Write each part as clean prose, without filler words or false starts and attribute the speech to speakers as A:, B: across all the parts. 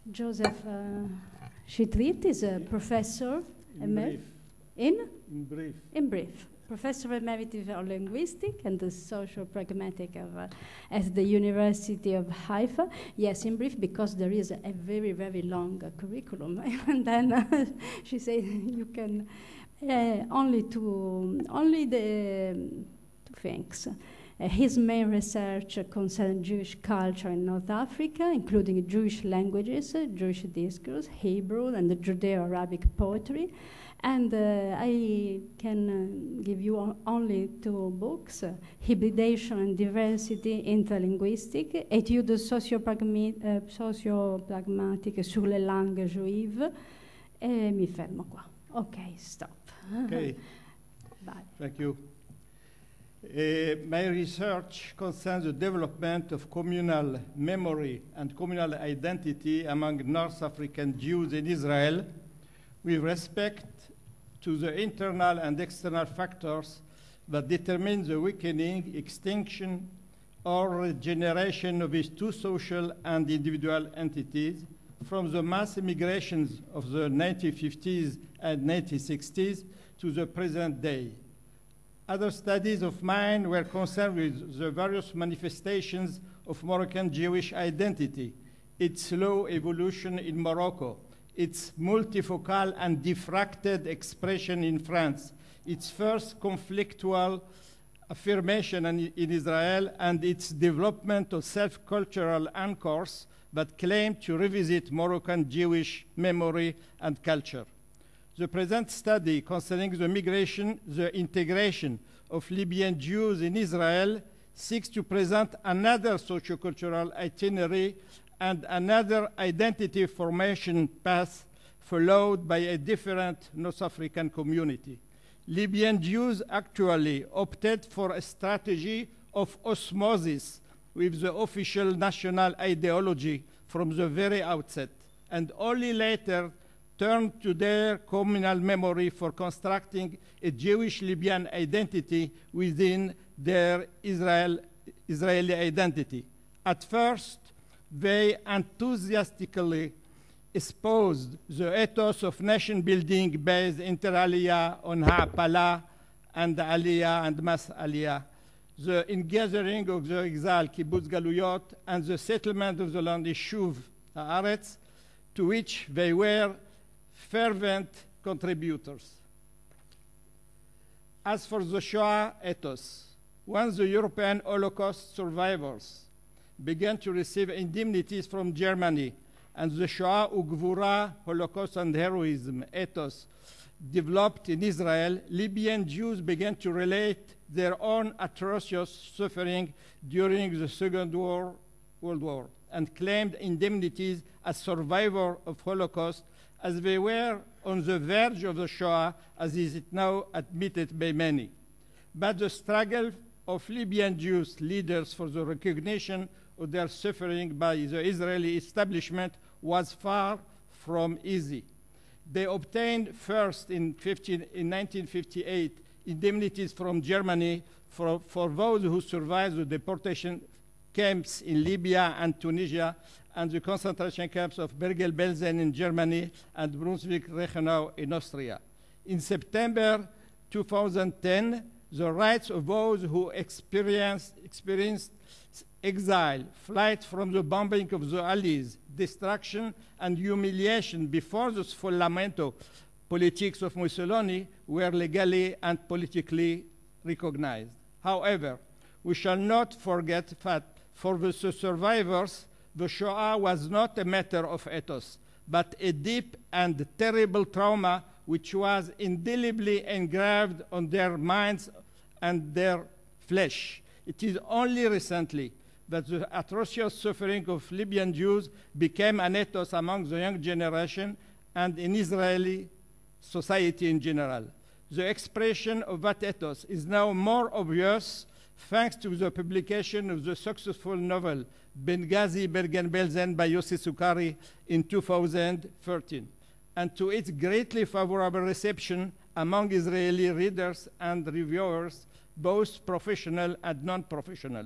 A: Joseph Chitrit is a professor.
B: In brief.
A: In brief. Professor Emeritus of Linguistics and the Social Pragmatic at the University of Haifa. Yes, in brief, because there is a very, very long curriculum. And then she said you can only the two things. His main research concerns Jewish culture in North Africa, including Jewish languages, Jewish discourse, Hebrew, and the Judeo-Arabic poetry. And I can give you only two books, Hybridation and Diversity Interlinguistique, Études socio-pragmatiche sur les langues juives. E mi fermo qua. Ok, stop.
B: Okay.
A: Bye.
B: Thank you. My research concerns the development of communal memory and communal identity among North African Jews in Israel with respect to the internal and external factors that determine the weakening, extinction, or regeneration of these two social and individual entities from the mass immigrations of the 1950s and 1960s to the present day. Other studies of mine were concerned with the various manifestations of Moroccan Jewish identity, its slow evolution in Morocco, its multifocal and diffracted expression in France, its first conflictual affirmation in Israel, and its development of self-cultural anchors that claim to revisit Moroccan Jewish memory and culture. The present study concerning the migration, the integration of Libyan Jews in Israel seeks to present another sociocultural itinerary and another identity formation path followed by a different North African community. Libyan Jews actually opted for a strategy of osmosis with the official national ideology from the very outset, and only later turned to their communal memory for constructing a Jewish Libyan identity within their Israeli identity. At first, they enthusiastically espoused the ethos of nation building based inter alia on ha'apala and aliyah and mas aliyah, the ingathering of the exile kibbutz galuyot, and the settlement of the land Yishuv haaretz, to which they were fervent contributors. As for the Shoah ethos, once the European Holocaust survivors began to receive indemnities from Germany, and the Shoah Ugvura, Holocaust and heroism ethos developed in Israel, Libyan Jews began to relate their own atrocious suffering during the Second World War and claimed indemnities as survivors of Holocaust, as they were on the verge of the Shoah, as is it now admitted by many. But the struggle of Libyan Jews leaders for the recognition of their suffering by the Israeli establishment was far from easy. They obtained first in 1958 indemnities from Germany for those who survived the deportation camps in Libya and Tunisia, and the concentration camps of Bergen-Belsen in Germany and Brunswick-Reichenau in Austria. In September 2010, the rights of those who experienced exile, flight from the bombing of the Allies, destruction and humiliation before the sfollamento politics of Mussolini were legally and politically recognized. However, we shall not forget that for the survivors, the Shoah was not a matter of ethos, but a deep and terrible trauma which was indelibly engraved on their minds and their flesh. It is only recently that the atrocious suffering of Libyan Jews became an ethos among the young generation and in Israeli society in general. The expression of that ethos is now more obvious thanks to the publication of the successful novel Benghazi Bergen-Belsen by Yossi Sukari in 2013, and to its greatly favorable reception among Israeli readers and reviewers, both professional and non-professional.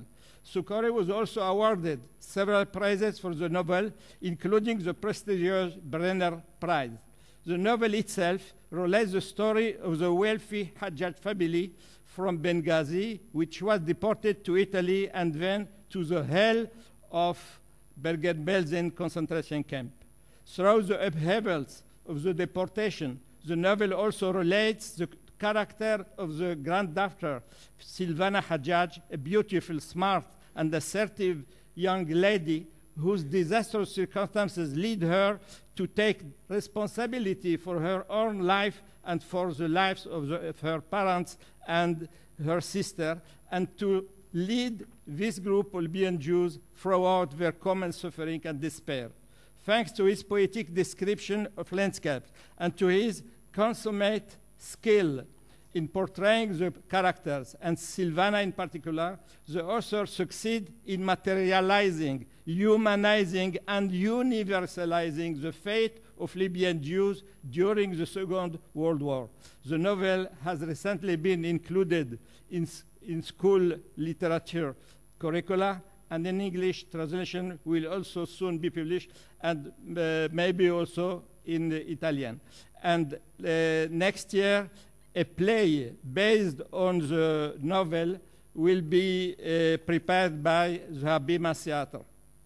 B: Succory was also awarded several prizes for the novel, including the prestigious Brenner Prize. The novel itself relates the story of the wealthy Hajjaj family from Benghazi, which was deported to Italy and then to the hell of Bergen-Belsen concentration camp. Through the upheavals of the deportation, the novel also relates the character of the granddaughter, Silvana Hajjaj, a beautiful, smart, and assertive young lady whose disastrous circumstances lead her to take responsibility for her own life and for the lives of her parents and her sister, and to lead this group of Libyan Jews throughout their common suffering and despair. Thanks to his poetic description of landscapes and to his consummate skill in portraying the characters, and Silvana in particular, the author succeeds in materializing, humanizing, and universalizing the fate of Libyan Jews during the Second World War. The novel has recently been included in school literature curricula, and an English translation will also soon be published, and maybe also in Italian. And next year, a play based on the novel will be prepared by the Habima Theater.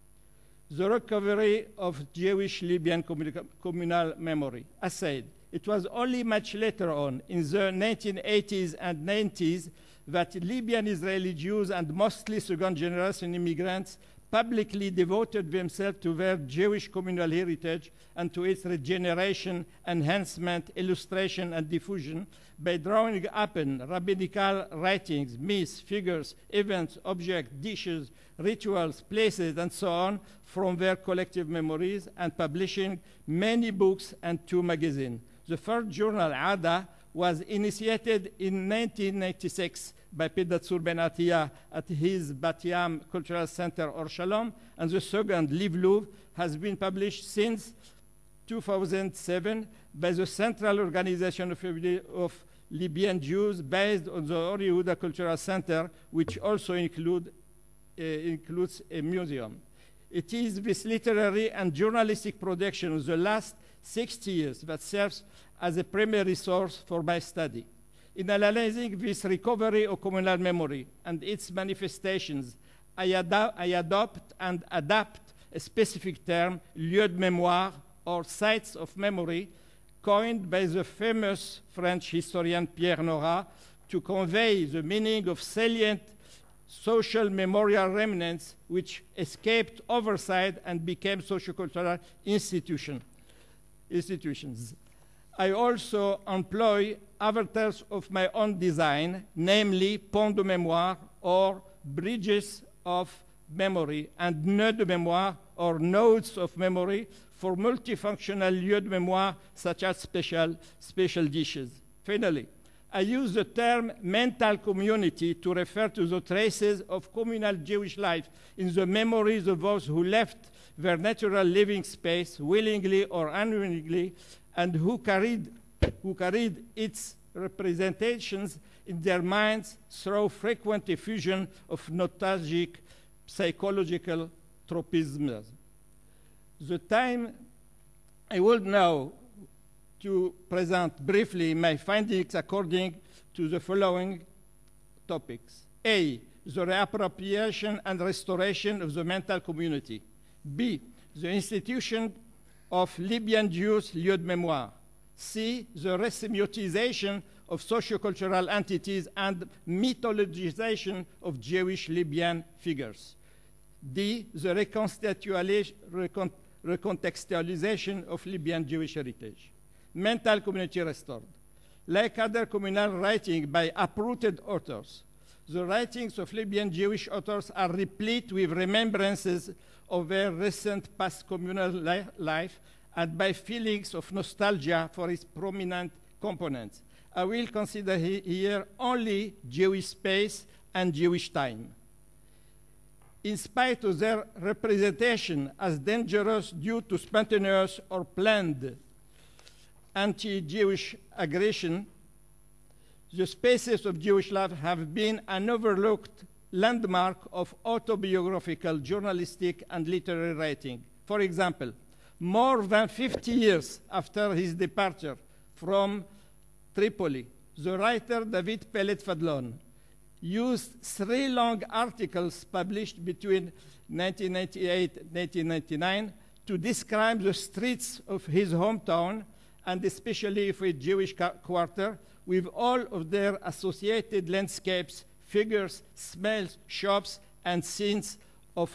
B: The recovery of Jewish Libyan communal memory. As said, it was only much later on, in the 1980s and 90s, that Libyan Israeli Jews and mostly second-generation immigrants publicly devoted themselves to their Jewish communal heritage and to its regeneration, enhancement, illustration, and diffusion by drawing upon rabbinical writings, myths, figures, events, objects, dishes, rituals, places, and so on from their collective memories, and publishing many books and 2 magazines. The first journal, Ada, was initiated in 1996 by Pedatsur Ben Atiyah at his Bat Yam Cultural Center, Or Shalom, and the second, Livluv, has been published since 2007 by the Central Organization of Libyan Jews based on the Or Yehuda Cultural Center, which also includes a museum. It is this literary and journalistic production of the last 60 years that serves as a primary source for my study. In analyzing this recovery of communal memory and its manifestations, I adopt and adapt a specific term, lieu de mémoire, or sites of memory, coined by the famous French historian Pierre Nora to convey the meaning of salient social memorial remnants which escaped oversight and became sociocultural institutions. I also employ avatars of my own design, namely ponts de mémoire, or bridges of memory, and nœuds de mémoire, or nodes of memory, for multifunctional lieux de mémoire, such as special dishes. Finally, I use the term mental community to refer to the traces of communal Jewish life in the memories of those who left their natural living space, willingly or unwillingly, and who carried its representations in their minds through frequent effusion of nostalgic psychological tropisms. The time I would now to present briefly my findings according to the following topics. A, the reappropriation and restoration of the mental community. B, the institution of Libyan Jews lieu de mémoire. C, the resemiotization of sociocultural entities and mythologization of Jewish Libyan figures. D, the recontextualization of Libyan Jewish heritage. Mental community restored. Like other communal writing by uprooted authors, the writings of Libyan Jewish authors are replete with remembrances of their recent past communal life and by feelings of nostalgia for its prominent components. I will consider here only Jewish space and Jewish time. In spite of their representation as dangerous due to spontaneous or planned anti-Jewish aggression, the spaces of Jewish life have been an overlooked landmark of autobiographical, journalistic, and literary writing. For example, more than 50 years after his departure from Tripoli, the writer David Pellet Fadlon used 3 long articles published between 1998 and 1999 to describe the streets of his hometown, and especially of a Jewish quarter, with all of their associated landscapes, figures, smells, shops, and scenes of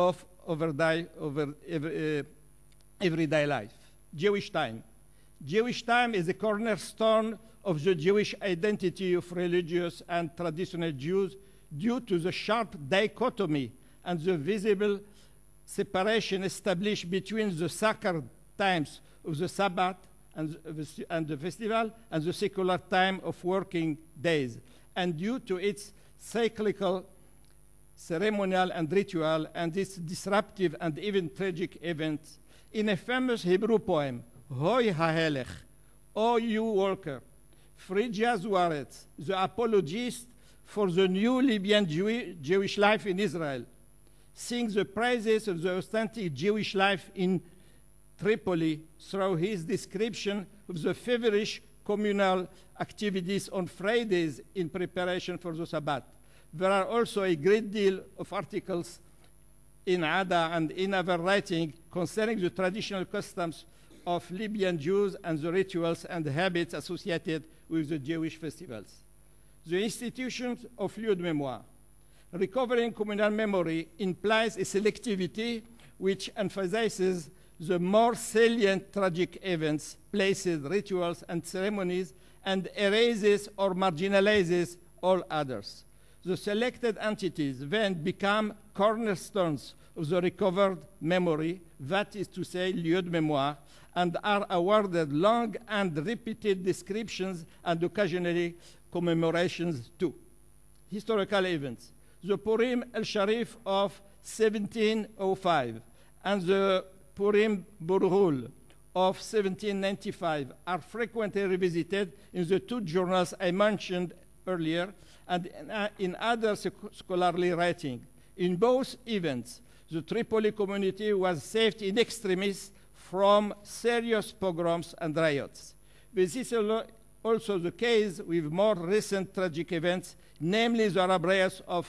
B: everyday life. Jewish Time. Jewish Time is a cornerstone of the Jewish identity of religious and traditional Jews due to the sharp dichotomy and the visible separation established between the sacred times of the Sabbath and the festival and the secular time of working days, and due to its cyclical, ceremonial, and ritual, and its disruptive and even tragic events. In a famous Hebrew poem, Hoy HaHelech, O you worker, Phrygia Zuaretz, the apologist for the new Libyan Jewish life in Israel, sings the praises of the authentic Jewish life in Tripoli through his description of the feverish communal activities on Fridays in preparation for the Sabbath. There are also a great deal of articles in Ada and in other writing concerning the traditional customs of Libyan Jews and the rituals and habits associated with the Jewish festivals. The institution of lieu de mémoire. Recovering communal memory implies a selectivity which emphasizes the more salient tragic events, places, rituals, and ceremonies, and erases or marginalizes all others. The selected entities then become cornerstones of the recovered memory, that is to say, lieu de mémoire, and are awarded long and repeated descriptions and occasionally commemorations too. Historical events. The Purim el-Sharif of 1705 and the Purim Burhul of 1795 are frequently revisited in the 2 journals I mentioned earlier and in other scholarly writing. In both events, the Tripoli community was saved in extremis from serious pogroms and riots. This is also the case with more recent tragic events, namely the Arab riots of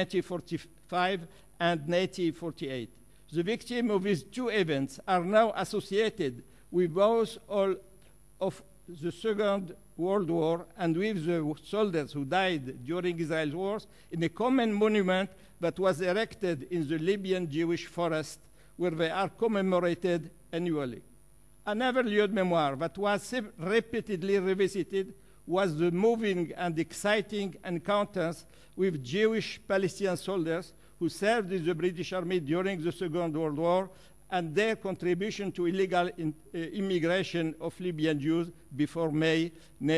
B: 1945 and 1948. The victims of these 2 events are now associated with those of the Second World War and with the soldiers who died during Israel's wars in a common monument that was erected in the Libyan Jewish forest, where they are commemorated annually. Another lieu de mémoire that was repeatedly revisited was the moving and exciting encounters with Jewish Palestinian soldiers who served in the British Army during the Second World War and their contribution to illegal immigration of Libyan Jews before May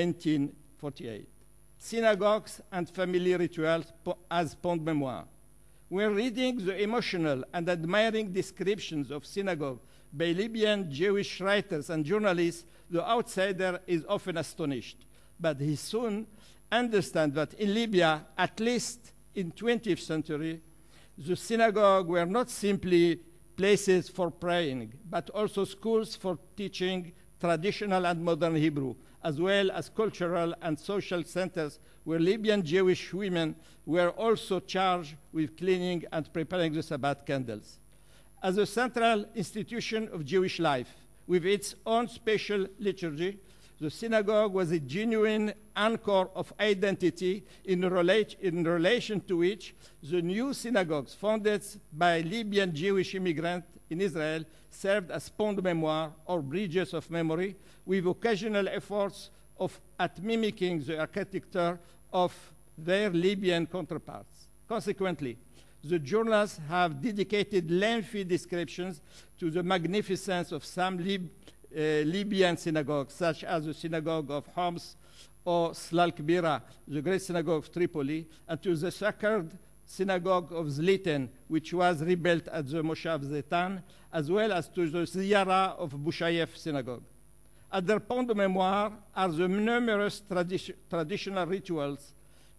B: 1948. Synagogues and family rituals as point de mémoire. When reading the emotional and admiring descriptions of synagogue by Libyan Jewish writers and journalists, the outsider is often astonished. But he soon understands that in Libya, at least in 20th century, the synagogue were not simply places for praying, but also schools for teaching traditional and modern Hebrew, as well as cultural and social centers where Libyan Jewish women were also charged with cleaning and preparing the Sabbath candles. As a central institution of Jewish life, with its own special liturgy, the synagogue was a genuine anchor of identity in relation to which the new synagogues founded by Libyan Jewish immigrants in Israel served as point de mémoire or bridges of memory, with occasional efforts at mimicking the architecture of their Libyan counterparts. Consequently, the journals have dedicated lengthy descriptions to the magnificence of some Libyan synagogues, such as the synagogue of Homs or Slalkbira, the great synagogue of Tripoli, and to the sacred synagogue of Zliten, which was rebuilt at the Moshav Zetan, as well as to the Ziyara of Bushayev synagogue. At their point de mémoire are the numerous traditional rituals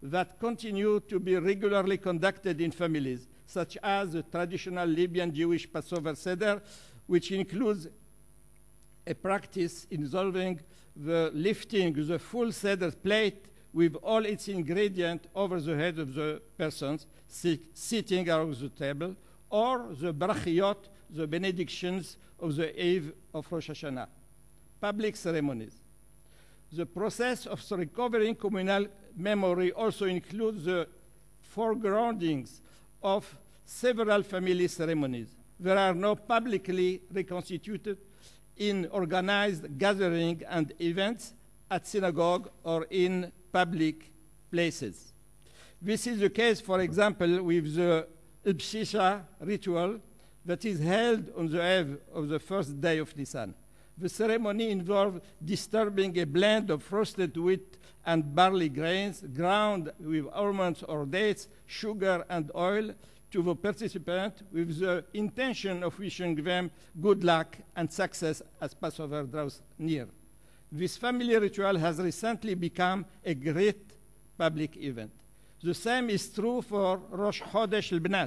B: that continue to be regularly conducted in families, such as the traditional Libyan Jewish Passover Seder, which includes a practice involving the lifting the full Seder plate with all its ingredients over the head of the persons sitting around the table, or the brachiyot, the benedictions of the Eve of Rosh Hashanah. Public ceremonies. The process of recovering communal memory also includes the foregroundings of several family ceremonies. There are no publicly reconstituted in organized gatherings and events at synagogue or in public places. This is the case, for example, with the Bshisha ritual that is held on the eve of the first day of Nisan. The ceremony involves disturbing a blend of roasted wheat and barley grains, ground with almonds or dates, sugar and oil, to the participant with the intention of wishing them good luck and success as Passover draws near. This family ritual has recently become a great public event. The same is true for Rosh Chodesh al-Banat,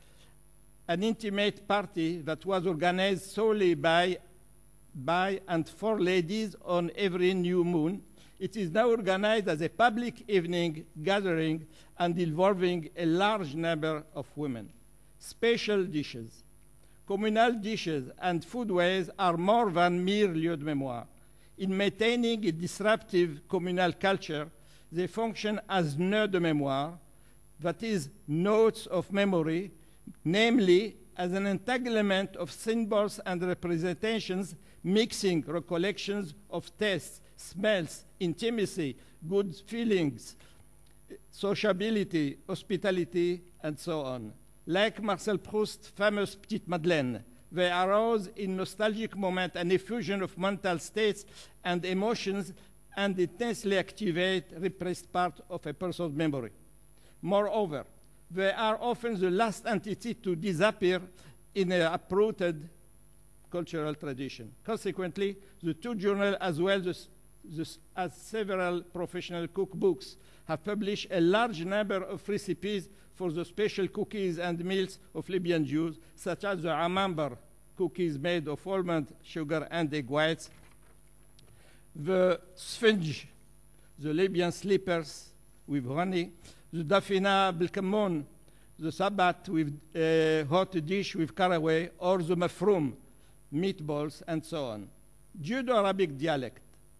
B: an intimate party that was organized solely by and for ladies on every new moon. It is now organized as a public evening gathering and involving a large number of women. Special dishes, communal dishes, and foodways are more than mere lieux de mémoire. In maintaining a disruptive communal culture, they function as nœuds de mémoire, that is, notes of memory, namely as an entanglement of symbols and representations mixing recollections of tastes, smells, intimacy, good feelings, sociability, hospitality, and so on. Like Marcel Proust's famous Petite Madeleine, they arouse in nostalgic moment an effusion of mental states and emotions and intensely activate repressed part of a person's memory. Moreover, they are often the last entity to disappear in an uprooted cultural tradition. Consequently, the two journals, as well as several professional cookbooks, have published a large number of recipes for the special cookies and meals of Libyan Jews, such as the amambar cookies made of almond, sugar, and egg whites, the sfinge, the Libyan slippers with honey, the dafina bilkamon, the sabat with a hot dish with caraway, or the mafroum, meatballs, and so on. Judeo-Arabic dialect.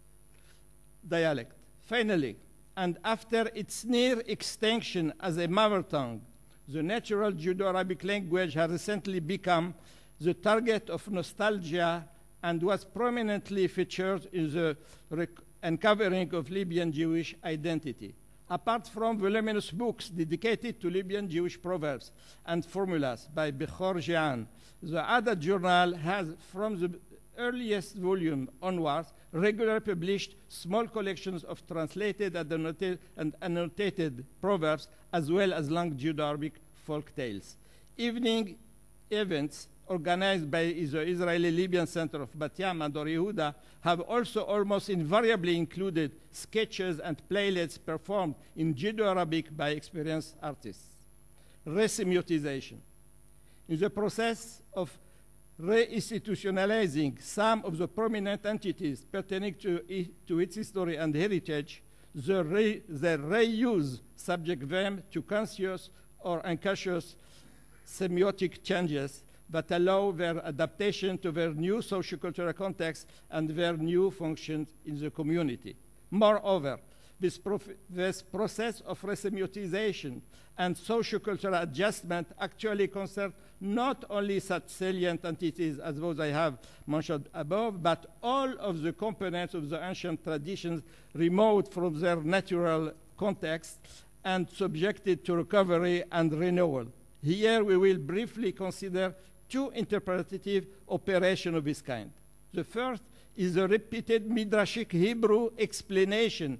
B: Finally, and after its near extinction as a mother tongue, the natural Judeo-Arabic language has recently become the target of nostalgia and was prominently featured in the uncovering of Libyan Jewish identity. Apart from voluminous books dedicated to Libyan Jewish proverbs and formulas by Bechor Jehan, the Adat Journal has, from the earliest volume onwards, regularly published small collections of translated and annotated proverbs, as well as long Judeo-Arabic folk tales. Evening events organized by the Israeli Libyan Center of Bat Yam and Or Yehuda have also almost invariably included sketches and playlists performed in Judeo-Arabic by experienced artists. Resemiotization. In the process of reinstitutionalizing some of the prominent entities pertaining to its history and heritage, the reuse subject them to conscious or unconscious semiotic changes that allow their adaptation to their new sociocultural context and their new functions in the community. Moreover, this process of resemiotization and sociocultural adjustment actually concerns not only such salient entities as those I have mentioned above, but all of the components of the ancient traditions remote from their natural context and subjected to recovery and renewal. Here we will briefly consider two interpretative operations of this kind. The first is the repeated Midrashic Hebrew explanations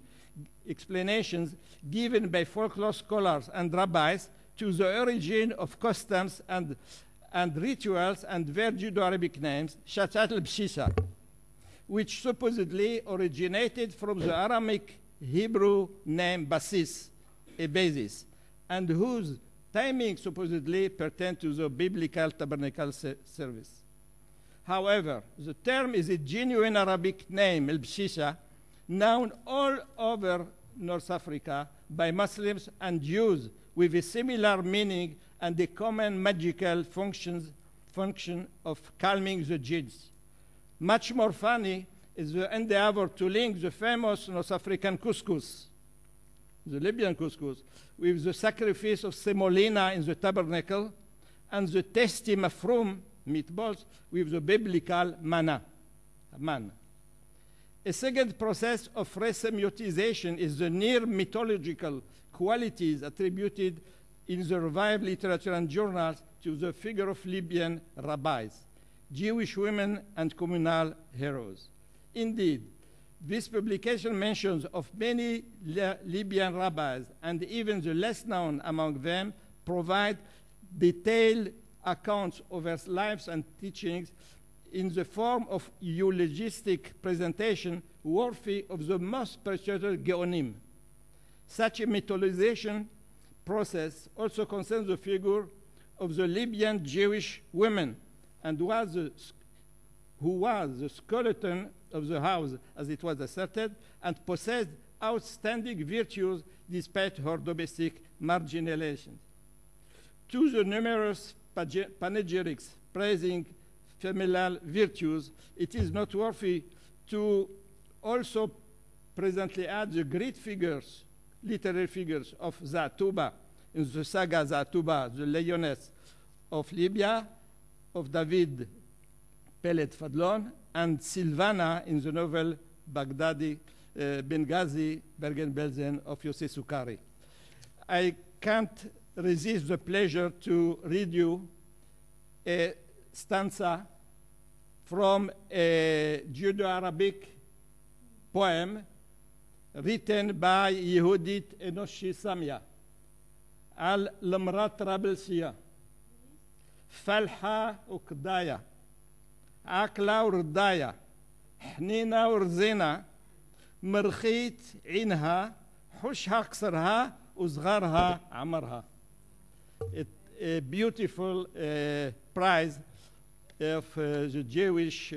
B: given by folklore scholars and rabbis to the origin of customs and rituals and their Judeo-Arabic names, Shatat al-Bshisha, which supposedly originated from the Aramaic Hebrew name Basis, a basis, and whose timing supposedly pertained to the biblical tabernacle service. However, the term is a genuine Arabic name, al-Bshisha, known all over North Africa by Muslims and Jews with a similar meaning and a common magical function of calming the jinns. Much more funny is the endeavor to link the famous North African couscous, the Libyan couscous, with the sacrifice of semolina in the tabernacle and the tasty mafroum meatballs with the biblical manna. A second process of resemiotisation is the near mythological qualities attributed in the revived literature and journals to the figure of Libyan rabbis, Jewish women, and communal heroes. Indeed, this publication mentions of many Libyan rabbis, and even the less known among them provide detailed accounts of their lives and teachings in the form of eulogistic presentation worthy of the most precious geonim. Such a mythologization process also concerns the figure of the Libyan Jewish women, and who was the skeleton of the house, as it was asserted, and possessed outstanding virtues despite her domestic marginalization. To the numerous panegyrics praising feminine virtues, it is noteworthy to also presently add the great figures, literary figures of Zatuba in the saga Zatuba, the lioness of Libya, of David Peled Fadlon, and Silvana in the novel Baghdadi, Benghazi, Bergen-Belsen of Yosef Sukari. I can't resist the pleasure to read you a stanza from a Judeo-Arabic poem written by Yehudit Enoshi Samia, Al-Lamrat Rabelsia, Falha Ukdaya, Akla Urdaya, Hnina Urzina, Merchit Inha, Hushha Ksarha, Uzgharha Amarha. A beautiful prize of the Jewish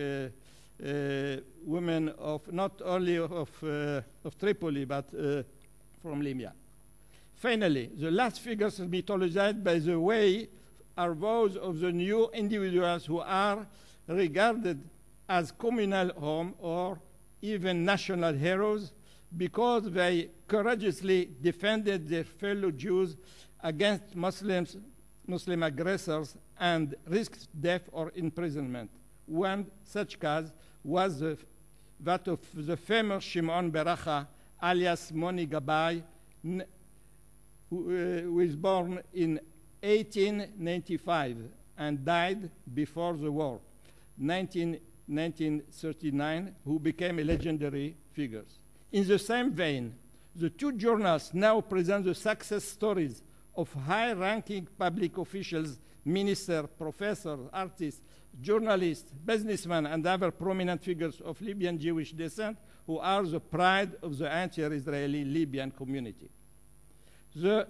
B: women of not only of Tripoli, but from Libya. Finally, the last figures mythologized by the way are those of the new individuals who are regarded as communal home or even national heroes because they courageously defended their fellow Jews against Muslim aggressors and risked death or imprisonment. One such case was that of the famous Shimon Beracha, alias Moni Gabay, who was born in 1895 and died before the war, 1939, who became a legendary figure. In the same vein, the two journals now present the success stories of high-ranking public officials, ministers, professors, artists, journalists, businessmen, and other prominent figures of Libyan Jewish descent who are the pride of the anti-Israeli Libyan community. The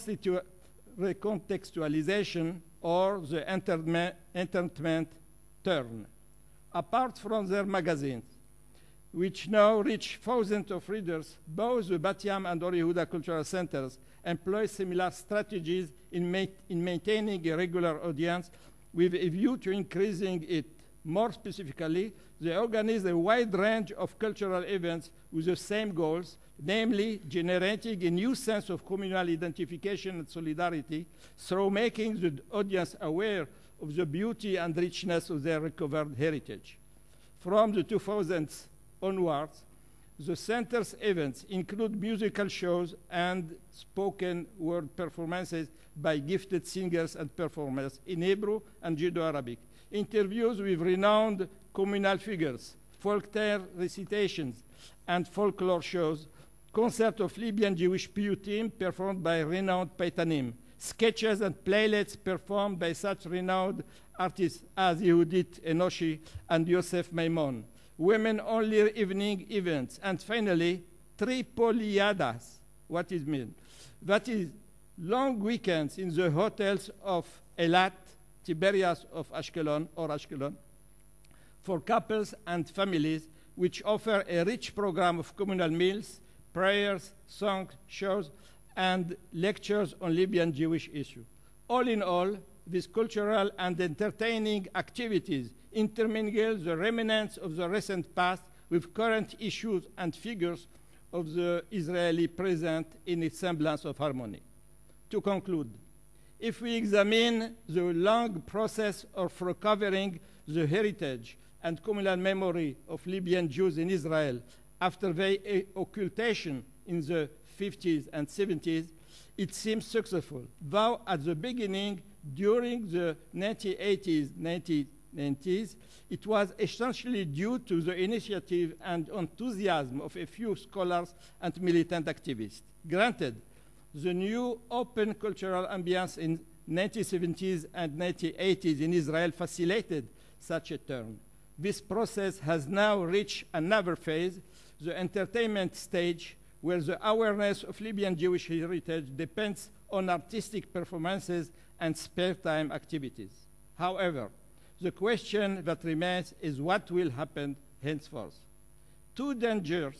B: recontextualization or the entertainment turn. Apart from their magazines, which now reach thousands of readers, both the Bat Yam and Or Yehuda cultural centers employ similar strategies in maintaining a regular audience with a view to increasing it. More specifically, they organize a wide range of cultural events with the same goals, namely generating a new sense of communal identification and solidarity through making the audience aware of the beauty and richness of their recovered heritage. From the 2000s onwards, the center's events include musical shows and spoken word performances by gifted singers and performers in Hebrew and Judeo-Arabic, interviews with renowned communal figures, folk tale recitations, and folklore shows, concert of Libyan Jewish piyutim performed by renowned Paitanim, sketches and playlets performed by such renowned artists as Yehudit Enoshi and Yosef Maimon, women-only evening events, and finally, Tripoliadas. What it means? That is, long weekends in the hotels of Eilat, Tiberias of Ashkelon or Ashkelon, for couples and families, which offer a rich program of communal meals, prayers, songs, shows, and lectures on Libyan Jewish issues. All in all, these cultural and entertaining activities intermingle the remnants of the recent past with current issues and figures of the Israeli present in its semblance of harmony. To conclude, if we examine the long process of recovering the heritage and communal memory of Libyan Jews in Israel after their occultation in the 50s and 70s, it seems successful, though at the beginning, during the 1980s, 1990s, it was essentially due to the initiative and enthusiasm of a few scholars and militant activists. Granted, the new open cultural ambience in 1970s and 1980s in Israel facilitated such a turn. This process has now reached another phase, the entertainment stage, where the awareness of Libyan Jewish heritage depends on artistic performances and spare time activities. However, the question that remains is what will happen henceforth. Two dangers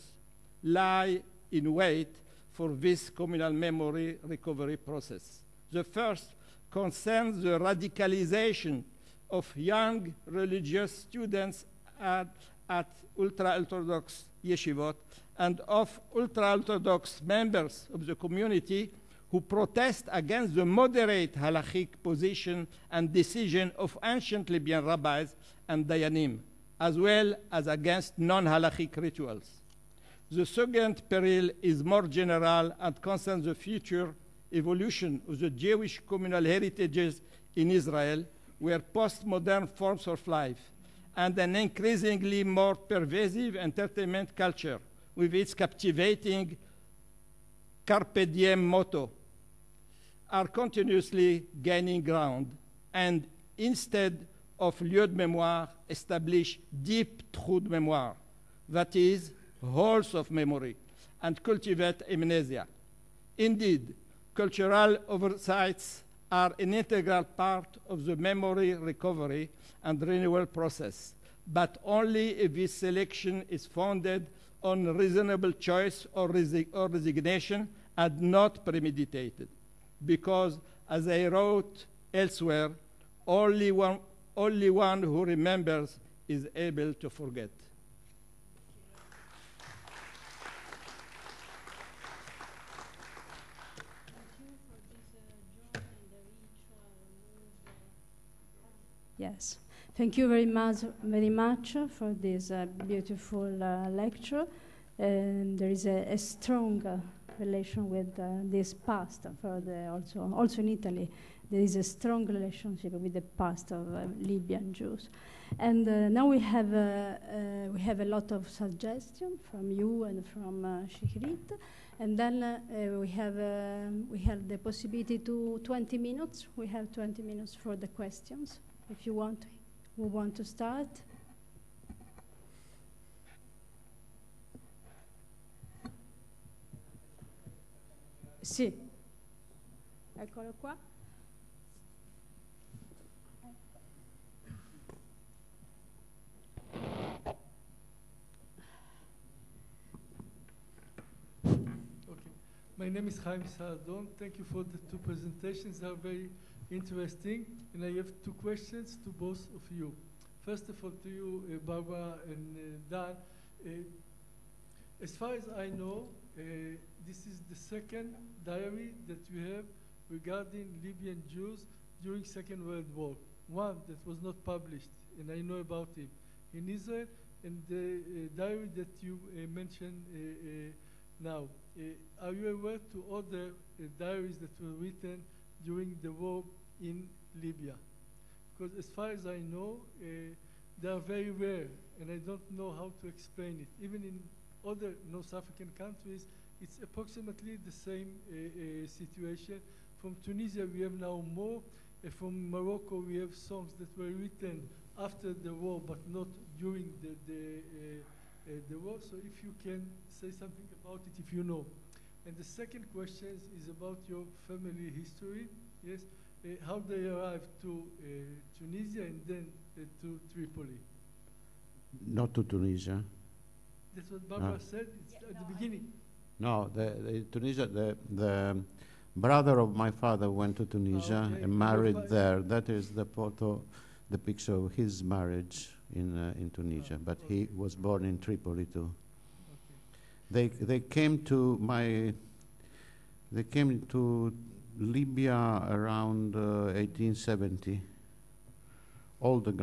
B: lie in wait for this communal memory recovery process. The first concerns the radicalization of young religious students at ultra-Orthodox yeshivot and of ultra-Orthodox members of the community who protest against the moderate halachic position and decision of ancient Libyan rabbis and dayanim, as well as against non-halachic rituals. The second peril is more general and concerns the future evolution of the Jewish communal heritages in Israel, where postmodern forms of life and an increasingly more pervasive entertainment culture with its captivating Carpe Diem motto are continuously gaining ground and instead of lieu de mémoire establish deep trous de mémoire, that is, holes of memory, and cultivate amnesia. Indeed, cultural oversights are an integral part of the memory recovery and renewal process, but only if this selection is founded on reasonable choice or resignation and not premeditated. Because, as I wrote elsewhere, only one who remembers is able to forget.
A: Yes, thank you very much for this beautiful lecture. There is a strong relation with this past. Also in Italy, there is a strong relationship with the past of Libyan Jews. And now we have a lot of suggestions from you and from Shihrit. And then we have the possibility to 20 minutes. We have 20 minutes for the questions. If you want, we want to start. Sì. Eccolo qua.
C: Okay. My name is Chaim Saadon. Thank you for the two presentations. They are very interesting. And I have two questions to both of you. First of all, to you, Barbara and Dan. As far as I know, this is the second diary that you have regarding Libyan Jews during Second World War. One that was not published, and I know about it, in Israel, and the diary that you mentioned now. Are you aware to other diaries that were written during the war in Libya? Because as far as I know, they are very rare, and I don't know how to explain it. Even in other North African countries, it's approximately the same situation. From Tunisia, we have now more. From Morocco, we have songs that were written after the war, but not during the war. So if you can say something about it, if you know. And the second question is about your family history. Yes, how they arrived to Tunisia and then to Tripoli.
D: Not to Tunisia.
C: That's what Barbara said at the beginning.
D: No, the Tunisia, the brother of my father went to Tunisia
C: okay.
D: and married there. That is the photo, the picture of his marriage in Tunisia. But
C: okay.
D: he was born in Tripoli too.
C: Okay.
D: They came to Libya around 1870. All the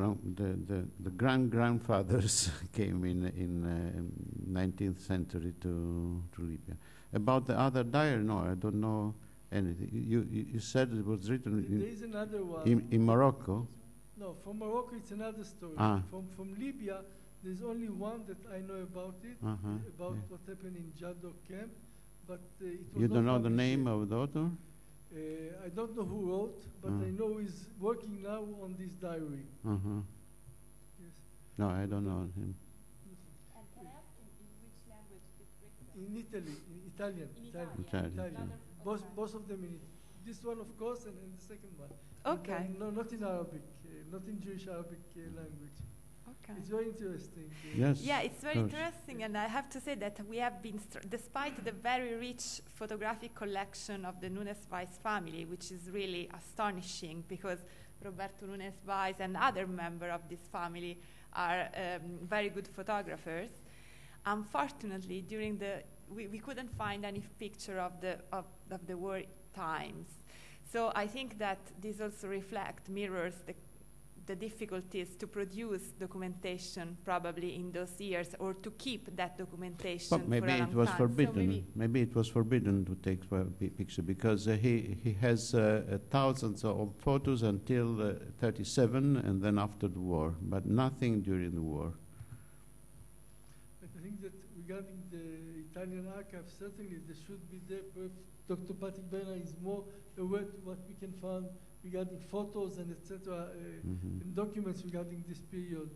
D: grand-grandfathers came in 19th century to Libya. About the other diary, no, I don't know anything. You said it was written
C: There is another one.
D: in Morocco.
C: No, from Morocco it's another story.
D: Ah.
C: From Libya, there's only one that I know about it, about what happened in Jaddo camp, but it was
D: You
C: not
D: don't know the
C: published
D: name
C: yet.
D: of the author?
C: I don't know who wrote, but I know he's working now on this diary. Yes.
D: No, I don't know him.
E: And can I ask in which language it's written?
C: In Italy, in Italian.
D: Italian.
C: Both of them in it. This one, of course, and the second one.
E: Okay.
C: No, not in Arabic, not in Jewish Arabic language.
E: Okay.
C: It's very interesting.
D: Yes.
E: Yeah, it's very
D: of course.
E: interesting, and I have to say that we have been, despite the very rich photographic collection of the Nunes Weiss family, which is really astonishing because Roberto Nunes Weiss and other members of this family are very good photographers. Unfortunately, during we couldn't find any picture of the war times. So I think that this also mirrors the difficulties to produce documentation probably in those years, or to keep that documentation
D: But maybe
E: for a long
D: it was
E: time.
D: forbidden.
E: So
D: maybe it was forbidden to take picture because he has thousands of photos until 37 and then after the war, but nothing during the war.
C: But I think that regarding the Italian archive, certainly there should be there. Perhaps Dr. Patrick Berner is more aware to what we can find regarding photos and etc. And documents regarding this period.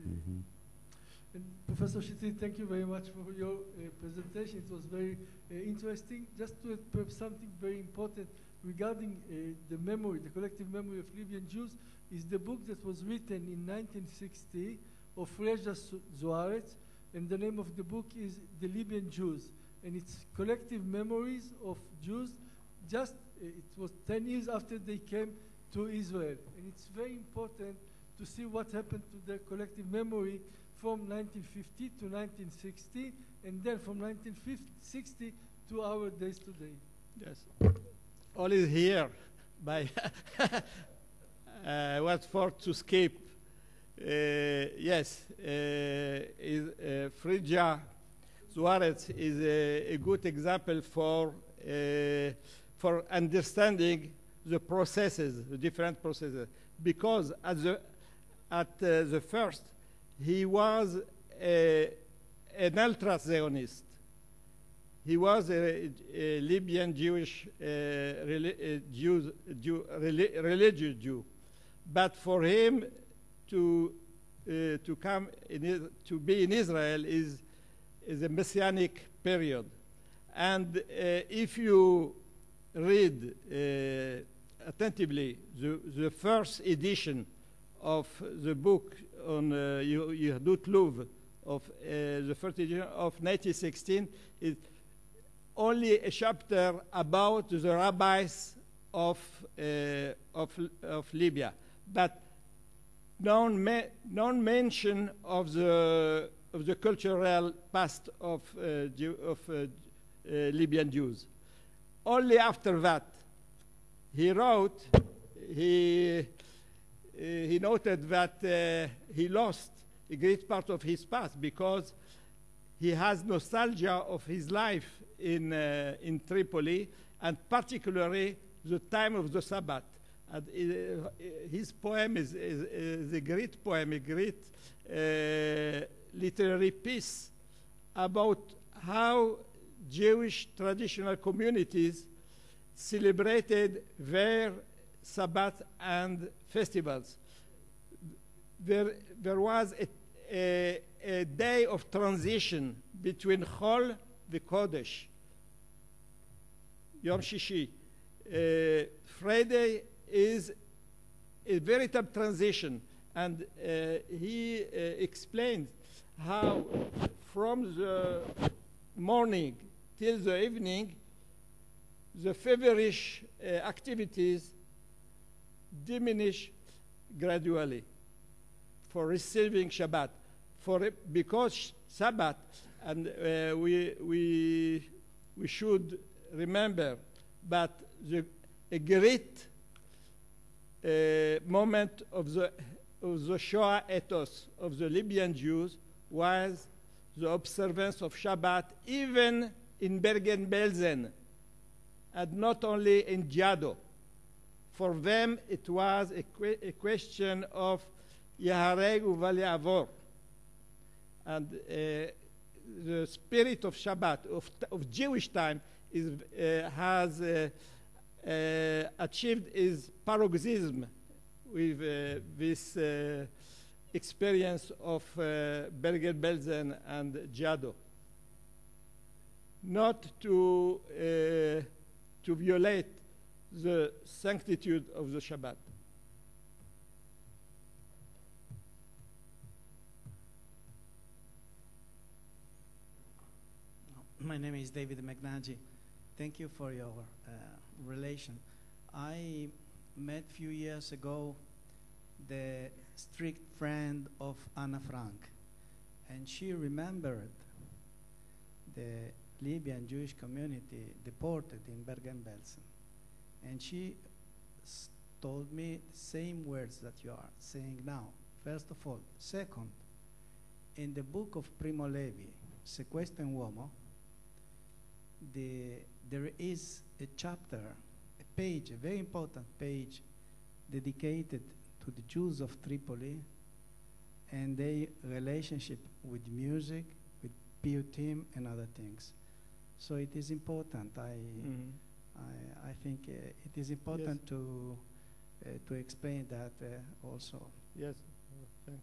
C: And Professor Shetrit, thank you very much for your presentation. It was very interesting. Just to add perhaps something very important regarding the memory, the collective memory of Libyan Jews, is the book that was written in 1960 of Reza Zoaretz, and the name of the book is The Libyan Jews, and it's collective memories of Jews. Just it was 10 years after they came to Israel, and it's very important to see what happened to their collective memory from 1950 to 1960, and then from 1960 to our days today.
B: Yes. All is here by was forced to escape. Yes, Frija Zoaretz is a good example for understanding the processes, the different processes. Because at the first, he was an ultra-Zionist. He was a Libyan Jewish religious Jew, but for him to come to be in Israel is a messianic period, and if you read attentively the first edition of the book on Yehudut Luv of the first edition of 1916, is only a chapter about the rabbis of Libya, but non-mention of the cultural past of Libyan Jews. Only after that, he wrote, he noted that he lost a great part of his past because he has nostalgia of his life in Tripoli, and particularly the time of the Sabbath. And his poem is a great poem, a great literary piece about how Jewish traditional communities celebrated their Sabbath and festivals. There was a day of transition between Chol the Kodesh Yom Shishi. Friday is a veritable transition, and he explained how from the morning till the evening, the feverish activities diminish gradually for receiving Shabbat. Because Shabbat, and we should remember, but a great moment of the Shoah ethos of the Libyan Jews was the observance of Shabbat, even in Bergen-Belsen, and not only in Jado. For them, it was a question of Yahareg uval Ya'avor. And the spirit of Shabbat, of Jewish time, has achieved its paroxysm with this experience of Bergen-Belsen and Jado. Not to violate the sanctitude of the Shabbat.
F: My name is David McNaghy. Thank you for your relation. I met a few years ago the strict friend of Anna Frank, and she remembered the Libyan Jewish community deported in Bergen-Belsen. And she told me the same words that you are saying now, first of all. Second, in the book of Primo Levi, Se questo è un uomo, there is a chapter, a page, a very important page dedicated to the Jews of Tripoli and their relationship with music, with piyutim and other things. So it is important. I think it is important to explain that also.
B: Yes, thanks.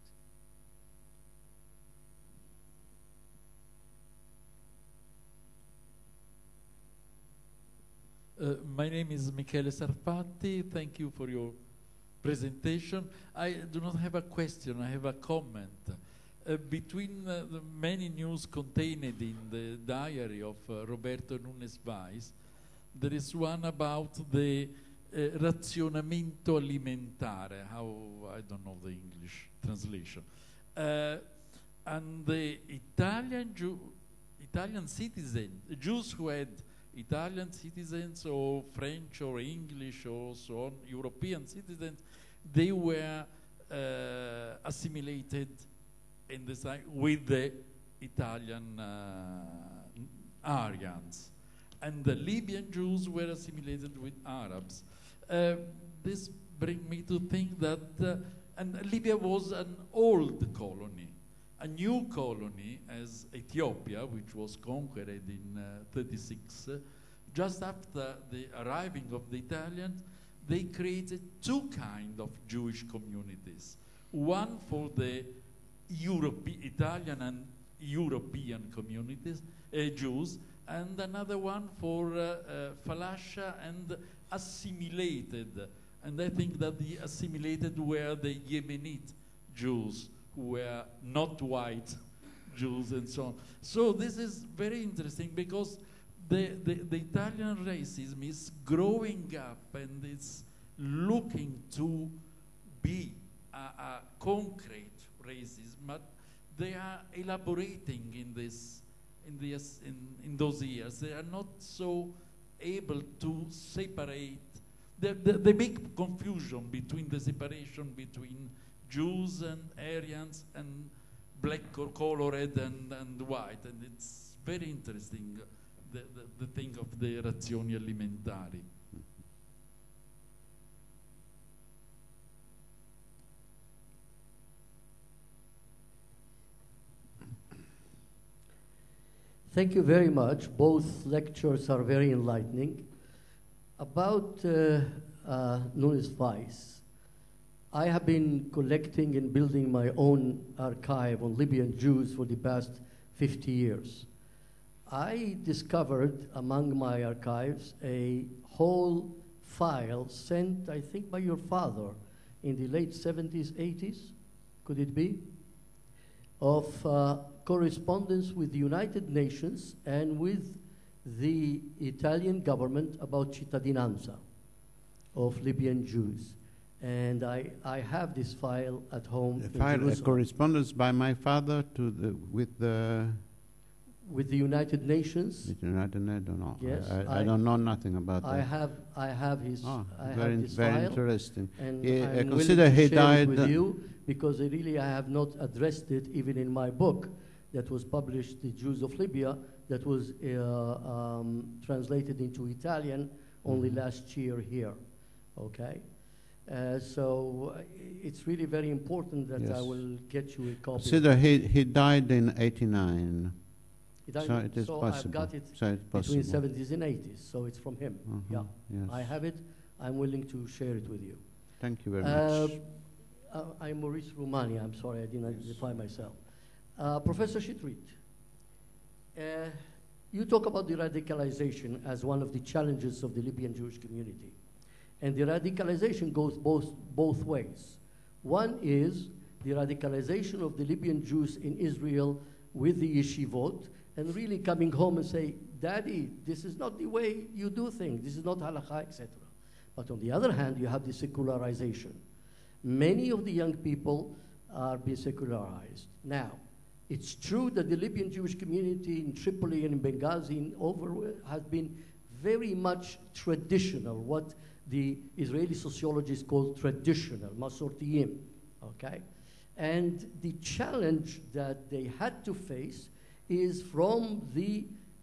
G: My name is Michele Sarfatti. Thank you for your presentation. I do not have a question, I have a comment. Between the many news contained in the diary of Roberto Nunes Weiss, there is one about the razionamento alimentare, how, I don't know the English translation. And the Italian citizens, Jews who had Italian citizens or French or English or so on, European citizens, they were assimilated in this with the Italian Aryans. And the Libyan Jews were assimilated with Arabs. This brings me to think that, and Libya was an old colony. A new colony as Ethiopia, which was conquered in 36, just after the arriving of the Italians, they created two kinds of Jewish communities. One for the Italian and European communities, Jews, and another one for Falasha and assimilated. And I think that the assimilated were the Yemenite Jews, who were not white Jews and so on. So this is very interesting because the Italian racism is growing up and it's looking to be a concrete racism, but they are elaborating in those years. They are not so able to separate. They make confusion between the separation between Jews and Aryans and black or colored and white, and it's very interesting, the thing of the razioni alimentari.
H: Thank you very much. Both lectures are very enlightening. About Nunes Weiss, I have been collecting and building my own archive on Libyan Jews for the past 50 years. I discovered among my archives a whole file sent, I think, by your father in the late 70s, 80s, could it be? Of correspondence with the United Nations and with the Italian government about cittadinanza of Libyan Jews. And I have this file at home in Jerusalem.
D: Correspondence by my father with the
H: United Nations.
D: With the United Nations, no.
H: Yes,
D: I don't know nothing about that.
H: I have his.
D: Very
H: file,
D: interesting.
H: And
D: I
H: I'm
D: consider
H: willing to
D: he
H: share
D: died
H: it with you because I have not addressed it even in my book that was published, The Jews of Libya, that was translated into Italian only last year here. Okay. So it's really very important that I will get you a copy.
D: Consider he died in 89. So it is possible.
H: I've got it between 70s and 80s, so it's from him. Yeah,
D: yes.
H: I have it. I'm willing to share it with you.
D: Thank you very much.
H: I'm Maurice Rumani. I'm sorry, I didn't identify myself. Professor Chitrit, you talk about the radicalization as one of the challenges of the Libyan Jewish community. And the radicalization goes both ways. One is the radicalization of the Libyan Jews in Israel with the yeshivot, and really coming home and say, Daddy, this is not the way you do things. This is not halakha, etc. But on the other hand, you have the secularization. Many of the young people are being secularized. Now, it's true that the Libyan Jewish community in Tripoli and in Benghazi has been very much traditional, what the Israeli sociologists call traditional, masortiyim, okay? And the challenge that they had to face is from the,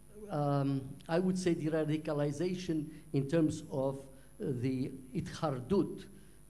H: I would say, the radicalization in terms of the itchardut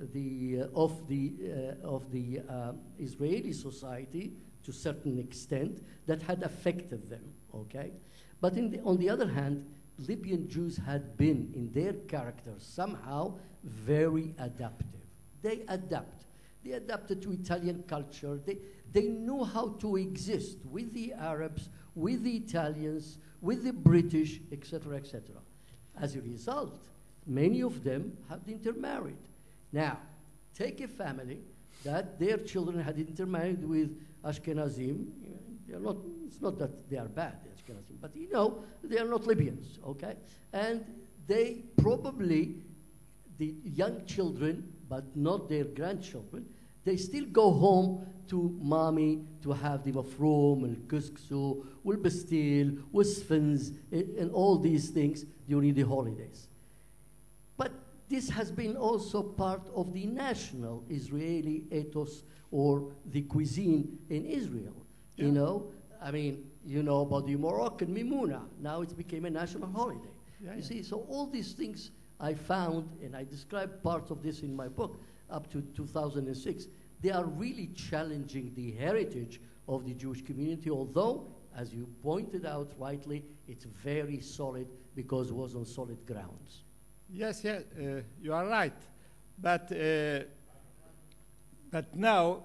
H: of the Israeli society to a certain extent that had affected them, okay? But on the other hand, Libyan Jews had been, in their character, somehow very adaptive. They adapt. They adapted to Italian culture. They knew how to exist with the Arabs, with the Italians, with the British, etc., etc. As a result, many of them have intermarried. Now, take a family that their children had intermarried with Ashkenazim. It's not that they are bad, Ashkenazim, but they are not Libyans, okay? And they probably, the young children, but not their grandchildren, they still go home to mommy to have the mafroom and kuskusu, والبستيل, والsfins, and all these things during the holidays. But this has been also part of the national Israeli ethos or the cuisine in Israel. Yeah. I mean, you know about the Moroccan Mimouna. Now it's became a national holiday. You see, so all these things I found, and I described parts of this in my book, up to 2006, they are really challenging the heritage of the Jewish community, although, as you pointed out rightly, it's very solid because it was on solid grounds.
B: Yes, you are right. But now,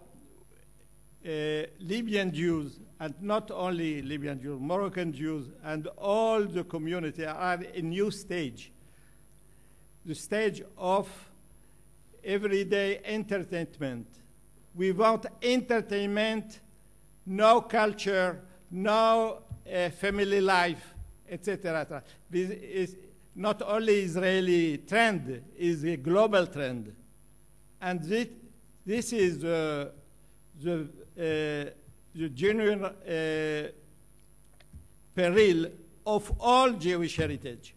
B: Libyan Jews, and not only Libyan Jews, Moroccan Jews, and all the community are in a new stage. The stage of everyday entertainment. We want entertainment, no culture, no family life, etc. This is not only Israeli trend, is a global trend. And this is the genuine peril of all Jewish heritage,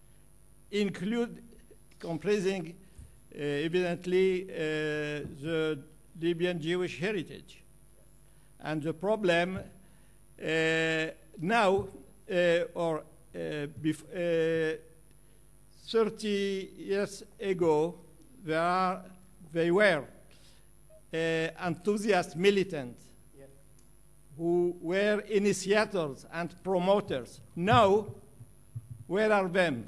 B: comprising evidently the Libyan Jewish heritage. And the problem now, 30 years ago, they were enthusiast militants who were initiators and promoters. Now, where are them?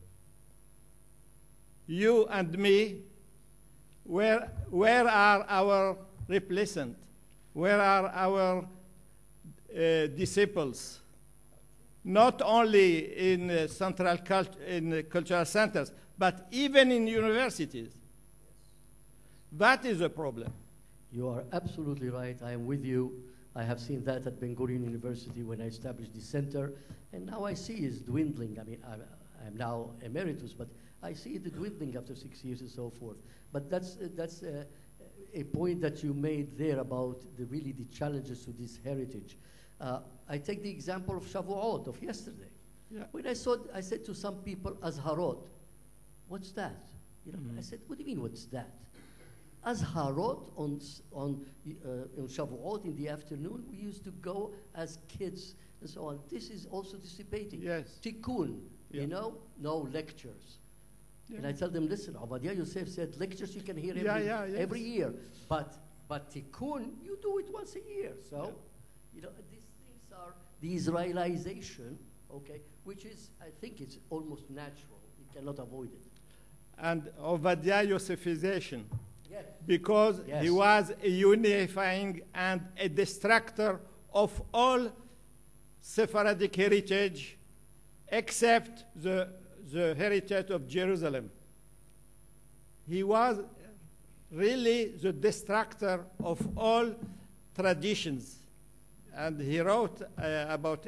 B: You and me, where are our replacements? Where are our disciples? not only in cultural centers, but even in universities. That is a problem.
H: You are absolutely right. I am with you. I have seen that at Ben Gurion University when I established the center, and now I see it's dwindling. I mean, I'm now emeritus, but I see it dwindling after 6 years and so forth. But that's a point that you made there about really the challenges to this heritage. I take the example of Shavuot of yesterday.
B: Yeah.
H: When I said to some people, Azharot, what's that? You know, I said, what do you mean, what's that? Azharot on Shavuot in the afternoon, we used to go as kids and so on. This is also dissipating.
B: Yes.
H: Tikkun,
B: Yeah.
H: you know, no lectures.
B: Yeah.
H: And I tell them, listen, Obadiah Yosef said lectures you can hear
B: Yes.
H: every year, but Tikkun, you do it once a year. So, you know, these things are the Israelization, okay, which is, I think it's almost natural. You cannot avoid it.
B: And Obadiah Yosefization,
H: Yes.
B: because
H: Yes.
B: he was a unifying and a destructor of all Sephardic heritage except the heritage of Jerusalem. He was really the destructor of all traditions. And he wrote about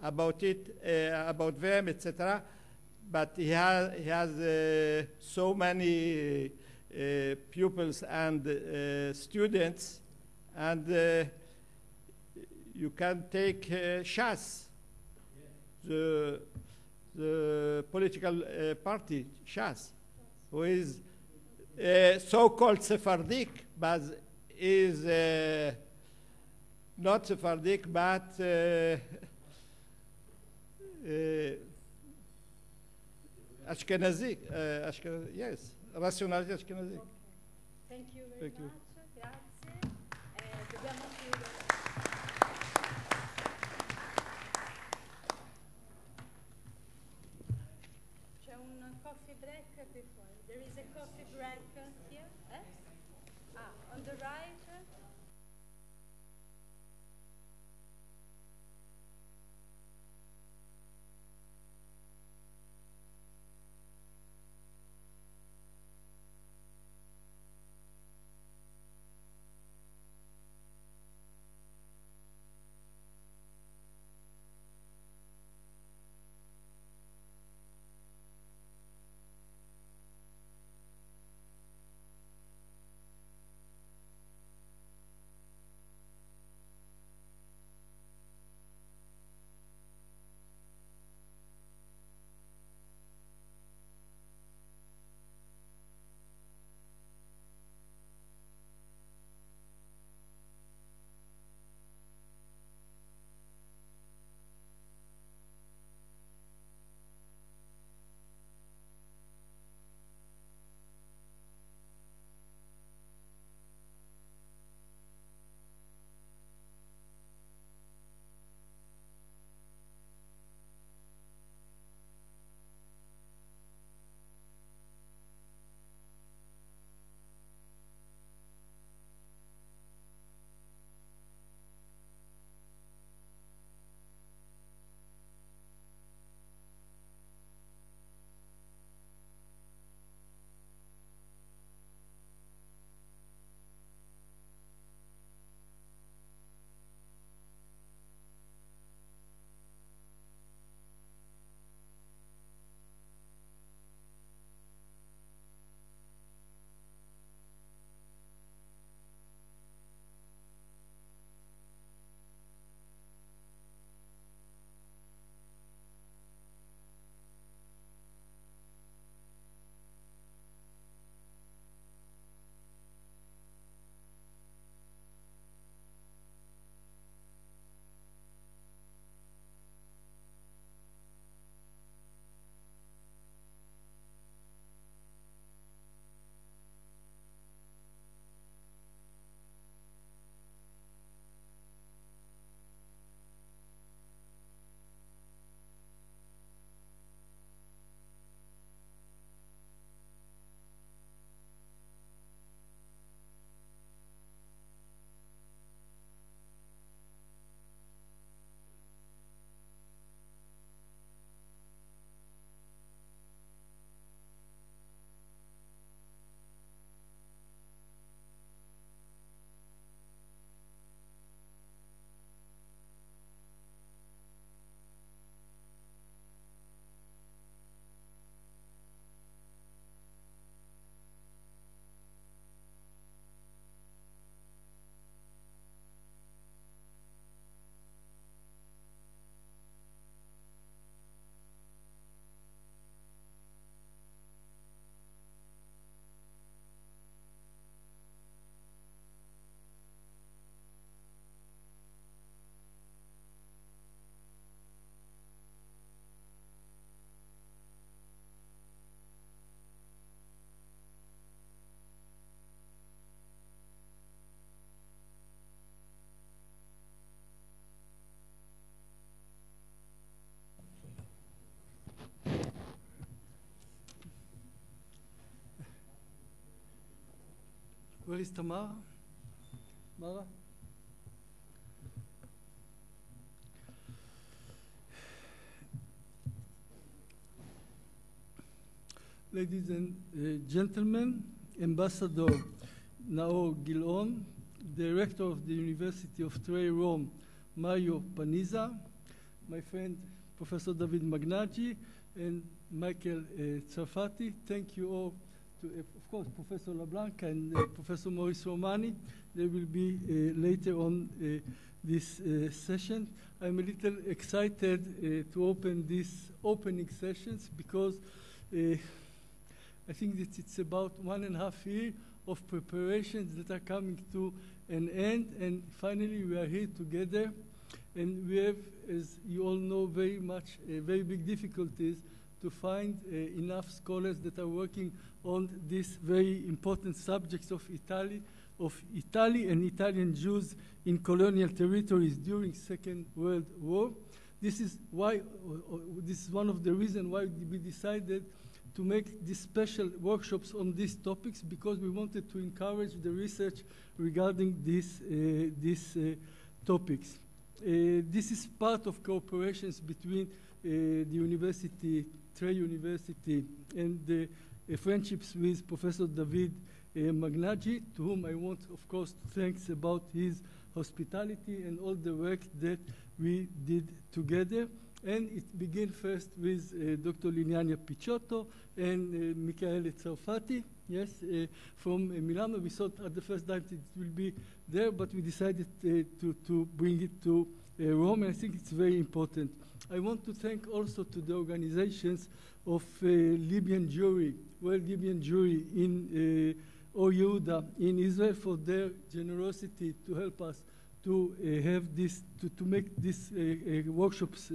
B: them, etc. But he has so many pupils and students, and you can take Shas, the political party, Shas, who is so-called Sephardic, but is not Sephardic, but Ashkenazi, yes, rationality Ashkenazi.
A: Okay. Thank you very
B: Thank you.
A: much. Grazie. Dobbiamo chiudere. C'è un coffee break qui fuori. There is a coffee break here. On the right.
C: is Tamar. Mara? Ladies and gentlemen, Ambassador Naor Gilon, Director of the University of Trei Rome, Mario Paniza, my friend Professor David Magnaggi, and Michael Tsarfati. Thank you all to, of course, Professor LaBlanca and Professor Maurice Romani. They will be later on this session. I'm a little excited to open these opening sessions because I think that it's about 1.5 years of preparations that are coming to an end, and finally we are here together. And we have, as you all know, very big difficulties to find enough scholars that are working on these very important subjects of Italy and Italian Jews in colonial territories during Second World War. This is one of the reasons why we decided to make these special workshops on these topics, because we wanted to encourage the research regarding these topics. This is part of cooperations between the university, Trei University, and the friendships with Professor David Magnaggi, to whom I want, of course, to thank about his hospitality and all the work that we did together. And it began first with Dr. Liliana Picciotto and Michaele Tsarfati, yes, from Milano. We thought at the first time it will be there, but we decided to bring it to Rome, and I think it's very important. I want to thank also to the organizations of Libyan Jewry, World Libyan Jewry in Or Yehuda in Israel, for their generosity to help us to have this, to make these workshops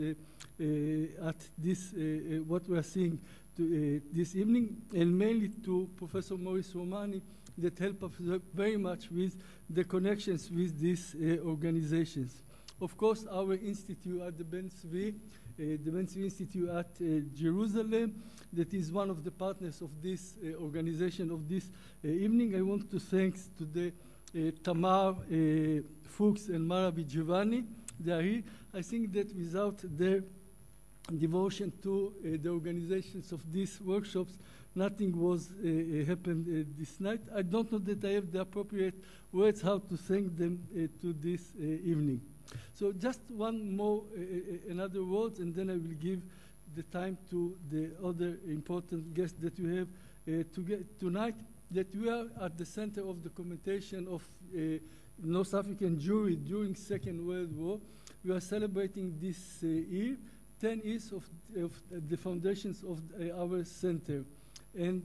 C: at this, what we are seeing this evening, and mainly to Professor Maurice Romani, that helped us very much with the connections with these organizations. Of course, our institute at the Ben Tzvi, Institute at Jerusalem, that is one of the partners of this organization of this evening. I want to thank to the Tamar Fuchs and Mara Giovanni. They are here. I think that without their devotion to the organizations of these workshops, nothing was happened this night. I don't know that I have the appropriate words how to thank them to this evening. So just one more, another word, and then I will give the time to the other important guests that you have tonight, that we are at the center of the documentation of North African Jewry during Second World War. We are celebrating this year 10 years of the foundations of our center. And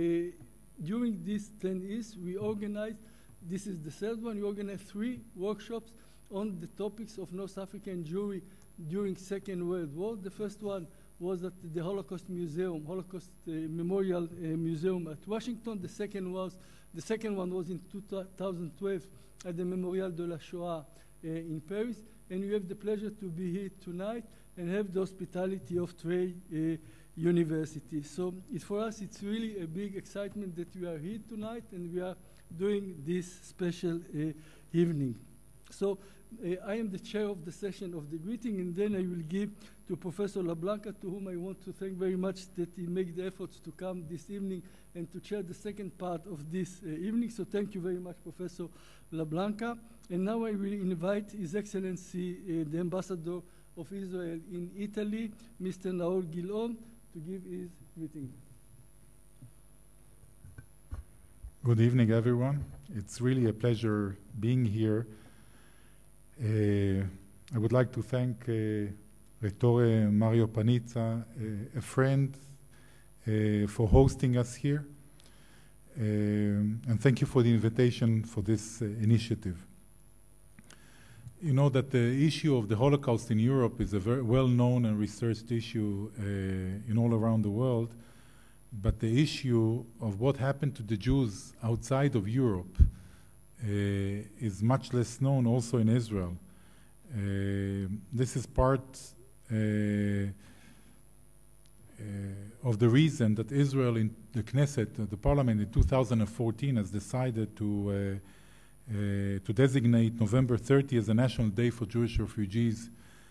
C: during these 10 years, we organized, this is the third one, we organized 3 workshops on the topics of North African Jewry during Second World War. The first one was at the Holocaust Museum, Holocaust Memorial Museum at Washington. The second one was in 2012 at the Memorial de la Shoah in Paris. And we have the pleasure to be here tonight and have the hospitality of Trei University. So for us, it's really a big excitement that we are here tonight and we are doing this special evening. So I am the chair of the session of the greeting, and then I will give to Professor LaBlanca, to whom I want to thank very much that he made the efforts to come this evening and to chair the second part of this evening. So thank you very much, Professor LaBlanca. And now I will invite His Excellency, the Ambassador of Israel in Italy, Mr. Naor Gilon, to give his greeting.
I: Good evening, everyone. It's really a pleasure being here. I would like to thank Rettore Mario Panizza, a friend, for hosting us here. And thank you for the invitation for this initiative. You know that the issue of the Holocaust in Europe is a very well-known and researched issue in all around the world, but the issue of what happened to the Jews outside of Europe is much less known also in Israel. This is part, of the reason that Israel in the Knesset, the parliament in 2014 has decided to designate November 30 as a national day for Jewish refugees.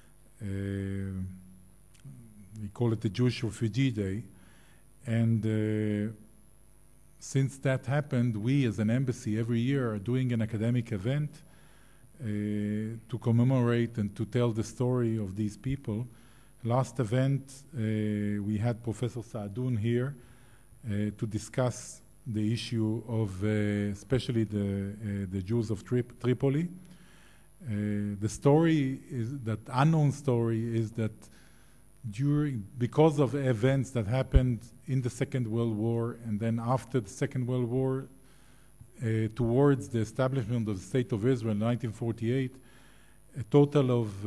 I: We call it the Jewish Refugee Day. And since that happened, we as an embassy every year are doing an academic event to commemorate and to tell the story of these people. Last event, we had Professor Saadoun here to discuss the issue of especially the Jews of Tripoli. The story is that unknown story is that because of events that happened in the Second World War and then after the Second World War, towards the establishment of the State of Israel in 1948, a total of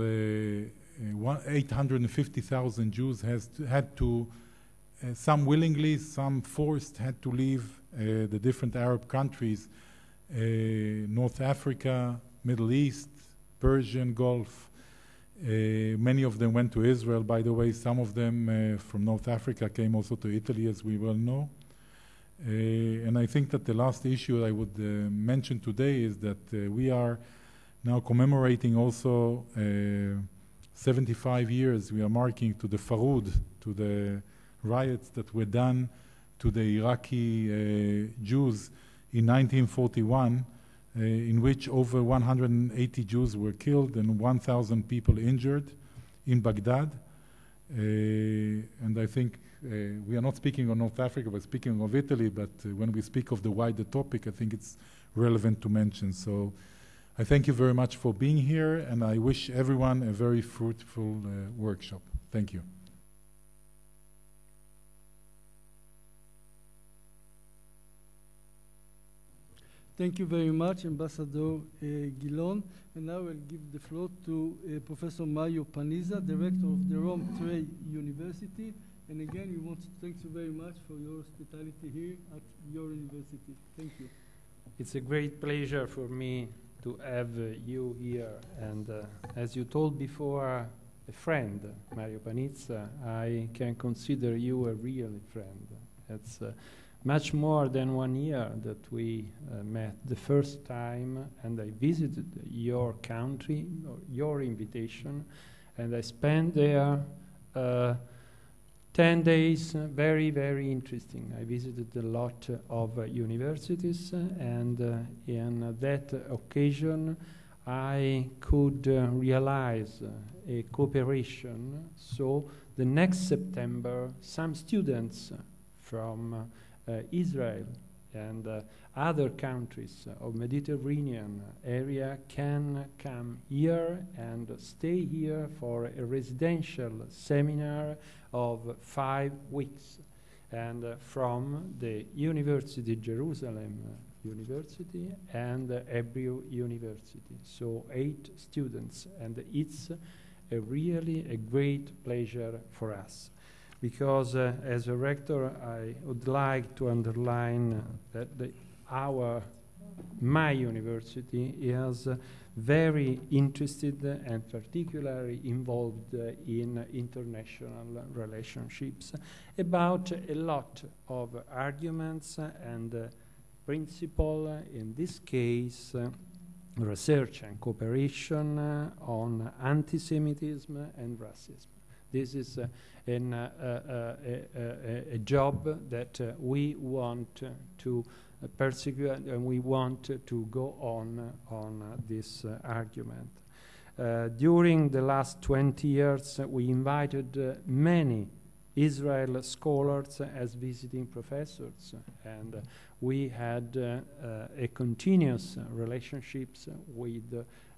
I: 850,000 Jews had to, some willingly, some forced, had to leave the different Arab countries, North Africa, Middle East, Persian Gulf. Many of them went to Israel, by the way. Some of them from North Africa came also to Italy, as we well know. And I think that the last issue I would mention today is that we are now commemorating also 75 years. We are marking to the Farud, to the riots that were done to the Iraqi Jews in 1941, in which over 180 Jews were killed and 1,000 people injured in Baghdad. And I think we are not speaking of North Africa, but speaking of Italy, but when we speak of the wider topic, I think it's relevant to mention. So I thank you very much for being here, and I wish everyone a very fruitful workshop. Thank you.
C: Thank you very much, Ambassador Gilon. And now I'll give the floor to Professor Mario Panizza, Director of the Rome Tre University. And again, we want to thank you very much for your hospitality here at your university. Thank you.
J: It's a great pleasure for me to have you here. And as you told before, a friend, Mario Panizza, I can consider you a real friend. It's much more than 1 year that we met the first time, and I visited your country, your invitation, and I spent there 10 days, very, very interesting. I visited a lot of universities, and in that occasion, I could realize a cooperation. So the next September, some students from Israel and other countries of Mediterranean area can come here and stay here for a residential seminar of 5 weeks. And from the University, Jerusalem University and Hebrew University. So 8 students, and it's really a great pleasure for us. Because as a rector, I would like to underline that my university is very interested and particularly involved in international relationships about a lot of arguments and principle, in this case, research and cooperation on anti-Semitism and racism. This is a job that we want to pursue, and we want to go on this argument. During the last 20 years, we invited many Israel scholars as visiting professors, and we had a continuous relationships with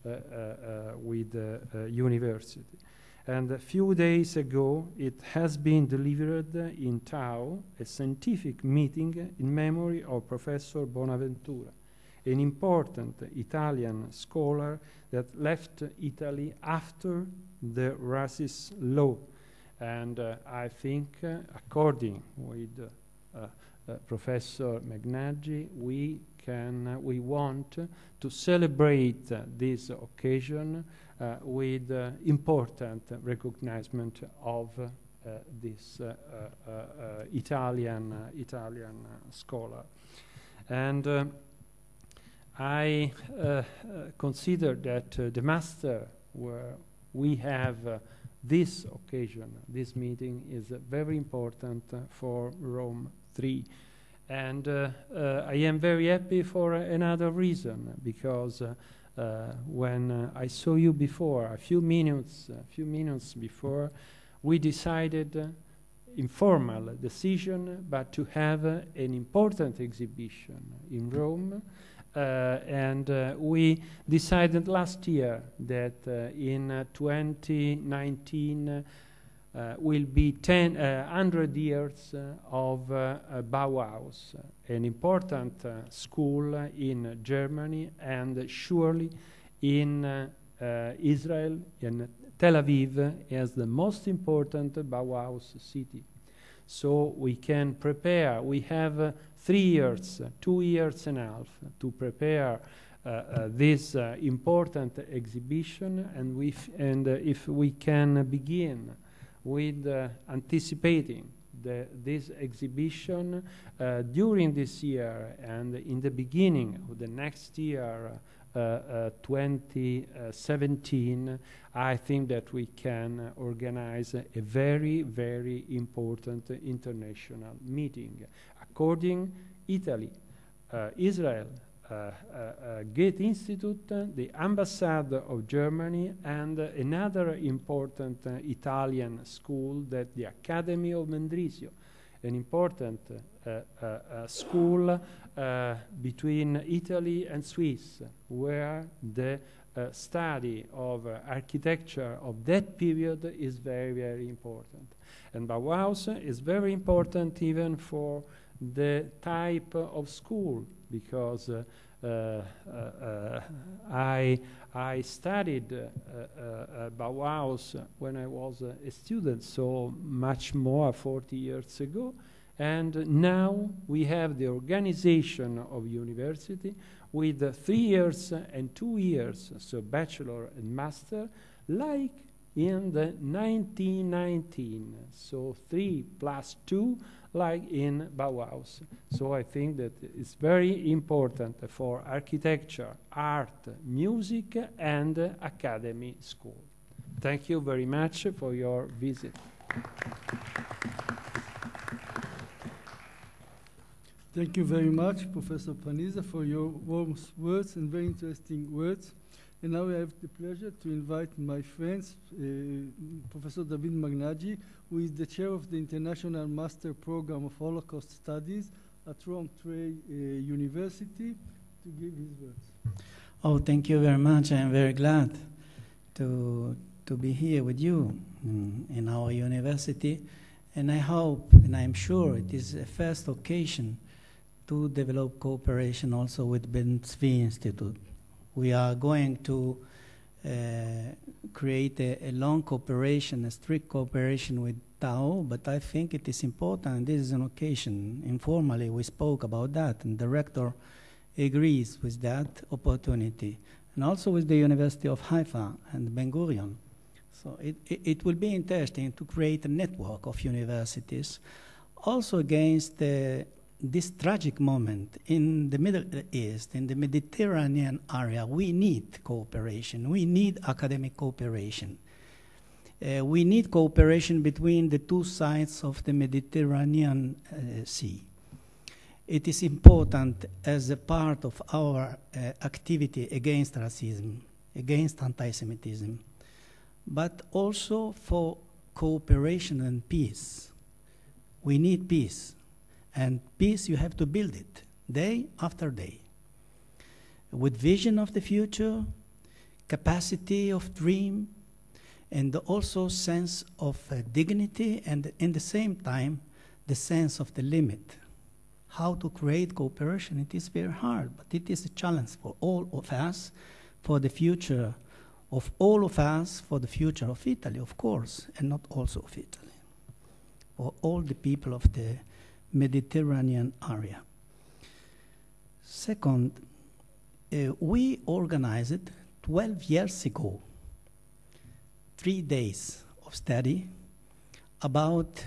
J: the university. And a few days ago, it has been delivered in Tau, a scientific meeting in memory of Professor Bonaventura, an important Italian scholar that left Italy after the racist law. And I think, according with Professor Magnaggi, we want to celebrate this occasion with important recognition of this Italian scholar. And I consider that the master where we have this occasion, this meeting, is very important for Rome 3. And I am very happy for another reason, because when I saw you before, a few minutes before, we decided, informal decision, but to have an important exhibition in Rome. And we decided last year that in 2019 will be 100 years of Bauhaus, an important school in Germany, and surely in Israel, in Tel Aviv, as the most important Bauhaus city. So we can prepare. We have 3 years, 2 years and a half to prepare this important exhibition, and if we can begin with anticipating this exhibition during this year and in the beginning of the next year, 2017, I think that we can organize a very, very important international meeting. According Italy, Israel, Goethe Institute, the Ambassade of Germany, and another important Italian school, that the Academy of Mendrisio, an important school between Italy and Swiss, where the study of architecture of that period is very, very important. And Bauhaus is very important even for the type of school, because I studied Bauhaus when I was a student, so much more 40 years ago. And now we have the organization of university with 3 years and 2 years, so bachelor and master, like in the 1919, so 3 + 2, like in Bauhaus. So I think that it's very important for architecture, art, music, and academy school. Thank you very much for your visit.
C: Thank you very much, Professor Panizza, for your warm words and very interesting words. And now I have the pleasure to invite my friends, Professor David Magnaggi, who is the chair of the International Master Program of Holocaust Studies at Rome III University, to give his words.
F: Oh, thank you very much. I'm very glad to be here with you in our university. And I hope, and I'm sure, it is a first occasion to develop cooperation also with Ben Tzvi Institute. We are going to create a long cooperation, a strict cooperation with Tao, but I think it is important. This is an occasion. Informally, we spoke about that, and the rector agrees with that opportunity, and also with the University of Haifa and Ben Gurion. So it will be interesting to create a network of universities, also against this tragic moment in the Middle East, in the Mediterranean area. We need cooperation. We need academic cooperation. We need cooperation between the two sides of the Mediterranean Sea. It is important as a part of our activity against racism, against anti-Semitism, but also for cooperation and peace. We need peace. And peace, you have to build it day after day, with vision of the future, capacity of dream, and also sense of dignity, and in the same time, the sense of the limit. How to create cooperation, it is very hard, but it is a challenge for all of us, for the future of all of us, for the future of Italy, of course, and not also of Italy, for all the people of the Mediterranean area. Second, we organized 12 years ago 3 days of study about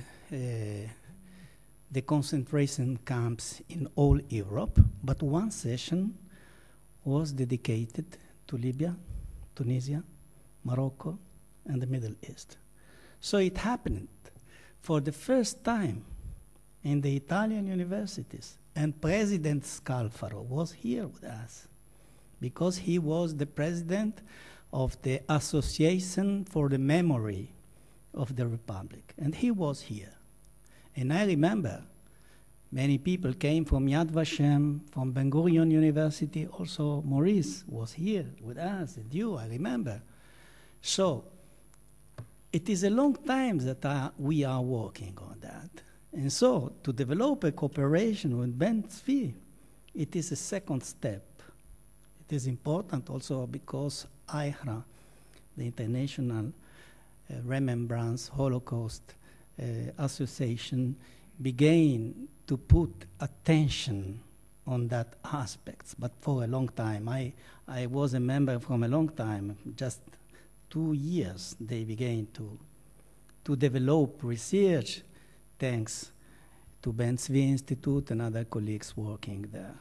F: the concentration camps in all Europe, but one session was dedicated to Libya, Tunisia, Morocco, and the Middle East. So it happened for the first time in the Italian universities, and President Scalfaro was here with us because he was the president of the Association for the Memory of the Republic, and he was here. And I remember many people came from Yad Vashem, from Ben Gurion University. Also, Maurice was here with us, and you, I remember. So, it is a long time that we are working on that. And so, to develop a cooperation with Ben Tzvi, it is a second step. It is important also because IHRA, the International Remembrance Holocaust Association, began to put attention on that aspects, but for a long time. I was a member from a long time, just 2 years they began to develop research thanks to Ben Tzvi Institute and other colleagues working there.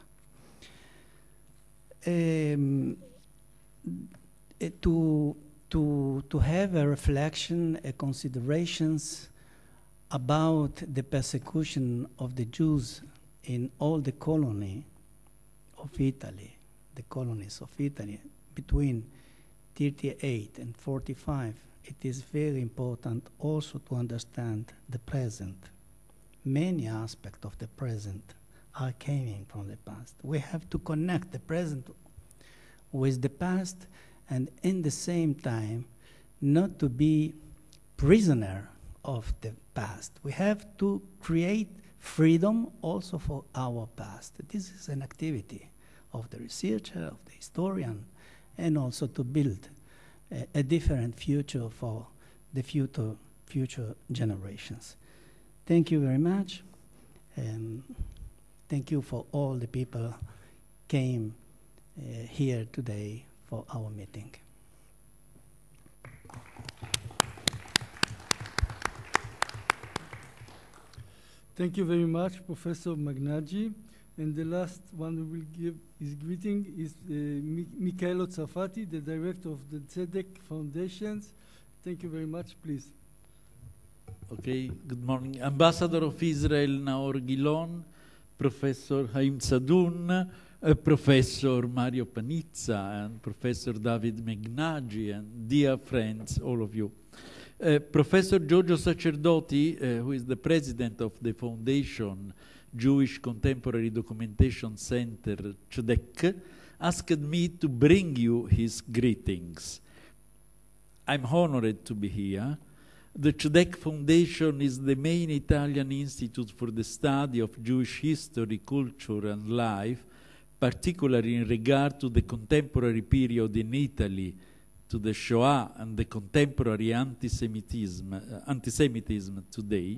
F: To have a reflection, considerations about the persecution of the Jews in all the colony of Italy, the colonies of Italy, between 38 and 45, it is very important also to understand the present. Many aspects of the present are coming from the past. We have to connect the present with the past, and in the same time, not to be prisoner of the past. We have to create freedom also for our past. This is an activity of the researcher, of the historian, and also to build a different future for the future generations. Thank you very much, and thank you for all the people came here today for our meeting.
C: Thank you very much, Professor Magnaggi. And the last one we will give his greeting is Michaelo Tsarfati, the director of the Tzedek Foundations. Thank you very much, please.
G: Okay, good morning. Ambassador of Israel Naor Gilon, Professor Haim Sadoun, Professor Mario Panizza, and Professor David Magnaggi, and dear friends, all of you. Professor Giorgio Sacerdoti, who is the president of the Foundation Jewish Contemporary Documentation Center, Tzedek, asked me to bring you his greetings. I'm honored to be here. The Tzedek Foundation is the main Italian institute for the study of Jewish history, culture, and life, particularly in regard to the contemporary period in Italy, to the Shoah and the contemporary anti-Semitism today.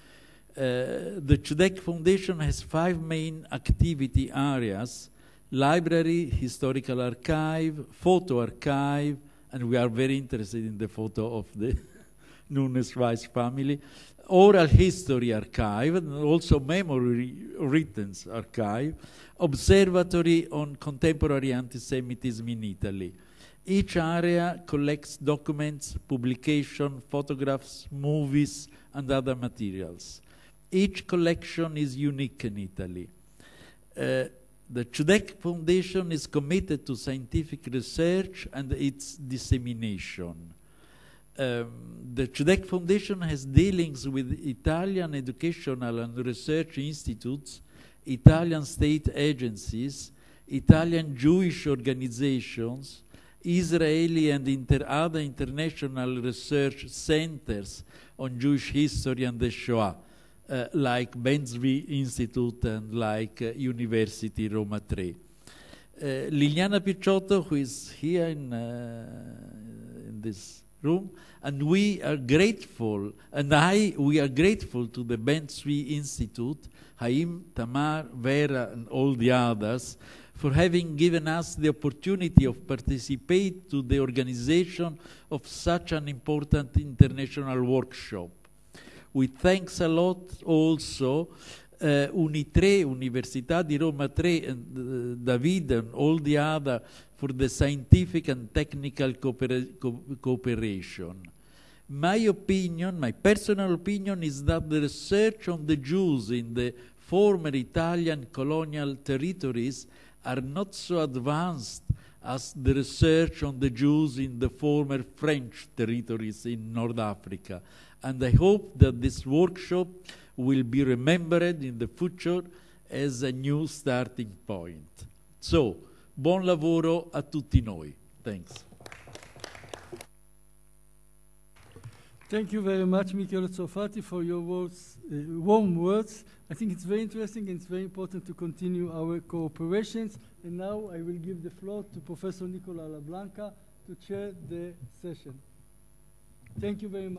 G: The Tzedek Foundation has 5 main activity areas: library, historical archive, photo archive, and we are very interested in the photo of the Nunes Weiss family, oral history archive, and also memory written archive, observatory on contemporary anti-Semitism in Italy. Each area collects documents, publications, photographs, movies, and other materials. Each collection is unique in Italy. The Tzedek Foundation is committed to scientific research and its dissemination. The Tzedek Foundation has dealings with Italian educational and research institutes, Italian state agencies, Italian Jewish organizations, Israeli and other international research centers on Jewish history and the Shoah, like Ben Tzvi Institute and like University Roma III. Liliana Picciotto, who is here in this room, and we are grateful, we are grateful to the Ben Tzvi Institute, Haim, Tamar, Vera, and all the others, for having given us the opportunity of participate to the organization of such an important international workshop. We thanks a lot also Uni3, Università di Roma 3, and David and all the other for the scientific and technical cooperation. My opinion, my personal opinion, is that the research on the Jews in the former Italian colonial territories are not so advanced as the research on the Jews in the former French territories in North Africa. And I hope that this workshop will be remembered in the future as a new starting point. So, buon lavoro a tutti noi. Thanks.
C: Thank you very much, Michele Tsofati, for your words, warm words. I think it's very interesting and it's very important to continue our cooperations. And now I will give the floor to Professor Nicola Lablanca to chair the session. Thank you very much.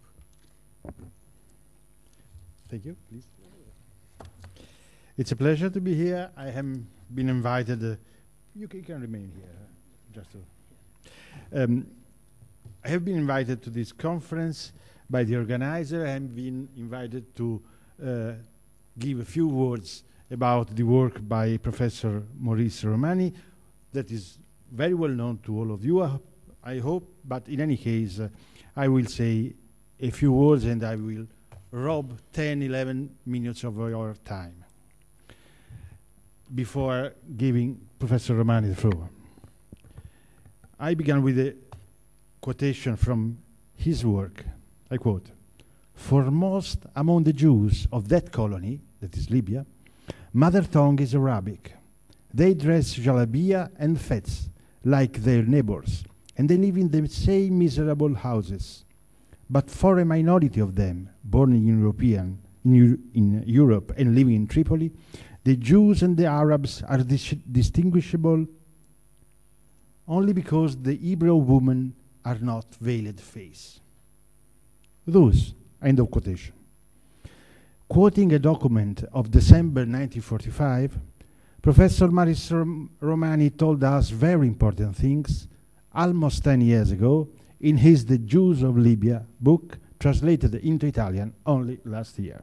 K: Thank you, please. It's a pleasure to be here. I have been invited. You can remain here, just to. I have been invited to this conference by the organizer. I have been invited to give a few words about the work by Professor Maurice Romani, that is very well known to all of you, I hope. But in any case, I will say a few words and I will rob 10, 11 minutes of your time before giving Professor Romani the floor. I began with a quotation from his work. I quote, "Foremost among the Jews of that colony," that is Libya, "mother tongue is Arabic. They dress jalabia and fets like their neighbors, and they live in the same miserable houses. But for a minority of them, born in Europe and living in Tripoli, the Jews and the Arabs are distinguishable only because the Hebrew women are not veiled face." Thus, end of quotation. Quoting a document of December 1945, Professor Maurice Romani told us very important things almost 10 years ago in his The Jews of Libya book, translated into Italian only last year.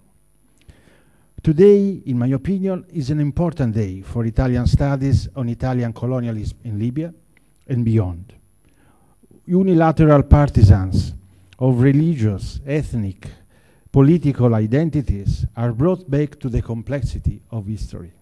K: Today, in my opinion, is an important day for Italian studies on Italian colonialism in Libya and beyond. Unilateral partisans of religious, ethnic, political identities are brought back to the complexity of history.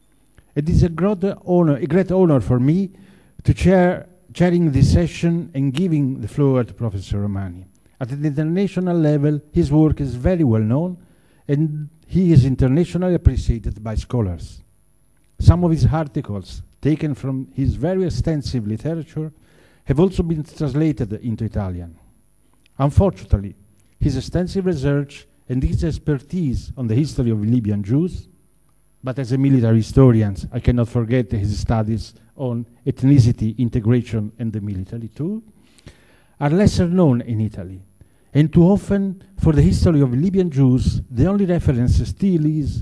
K: It is a great honor for me to chairing this session and giving the floor to Professor Romani. At the international level, his work is very well known and he is internationally appreciated by scholars. Some of his articles, taken from his very extensive literature, have also been translated into Italian. Unfortunately, his extensive research and his expertise on the history of Libyan Jews, but as a military historian, I cannot forget his studies on ethnicity, integration, and the military too, are lesser known in Italy. And too often, for the history of Libyan Jews, the only reference still is,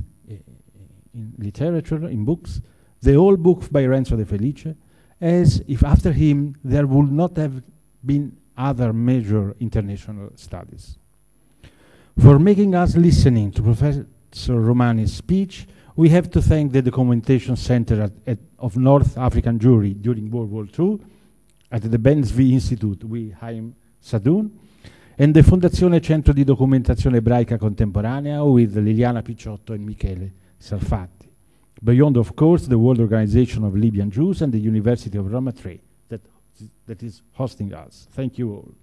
K: in literature, in books, the old book by Renzo De Felice, as if after him there would not have been other major international studies. For making us listening to Professor Romani's speech, we have to thank the Documentation Center of North African Jewry during World War II, at the Ben-Zvi Institute with Haim Sadoun, and the Fondazione Centro di Documentazione Ebraica Contemporanea with Liliana Picciotto and Michele Sarfatti. Beyond, of course, the World Organization of Libyan Jews and the University of Roma III that is hosting us. Thank you all.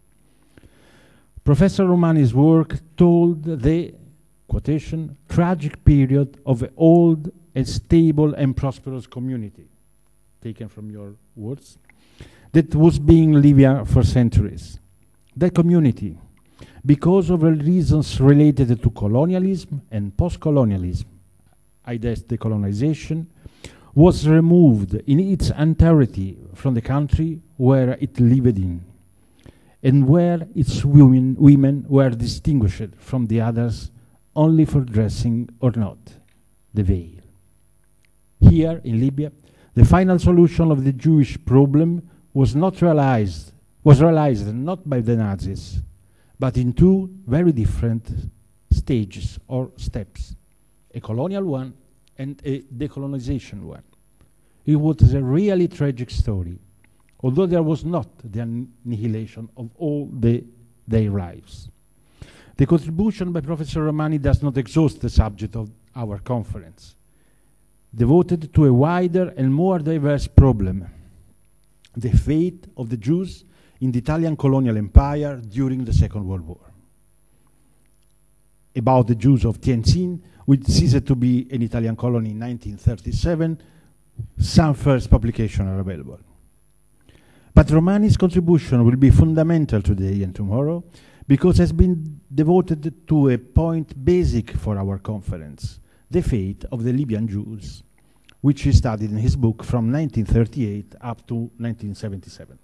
K: Professor Romani's work told the, quotation, tragic period of an old and stable and prosperous community, taken from your words, that was being Libya for centuries. That community, because of reasons related to colonialism and post-colonialism, i.e. decolonization, was removed in its entirety from the country where it lived in, and where its women were distinguished from the others only for dressing or not, the veil. Here in Libya, the final solution of the Jewish problem was realized not by the Nazis, but in two very different stages or steps, a colonial one and a decolonization one. It was a really tragic story, although there was not the annihilation of all their lives. The contribution by Professor Romani does not exhaust the subject of our conference, devoted to a wider and more diverse problem, the fate of the Jews in the Italian colonial empire during the Second World War. About the Jews of Tientsin, which ceased to be an Italian colony in 1937, some first publications are available. But Romani's contribution will be fundamental today and tomorrow because it has been devoted to a point basic for our conference, the fate of the Libyan Jews, which he studied in his book from 1938 up to 1977.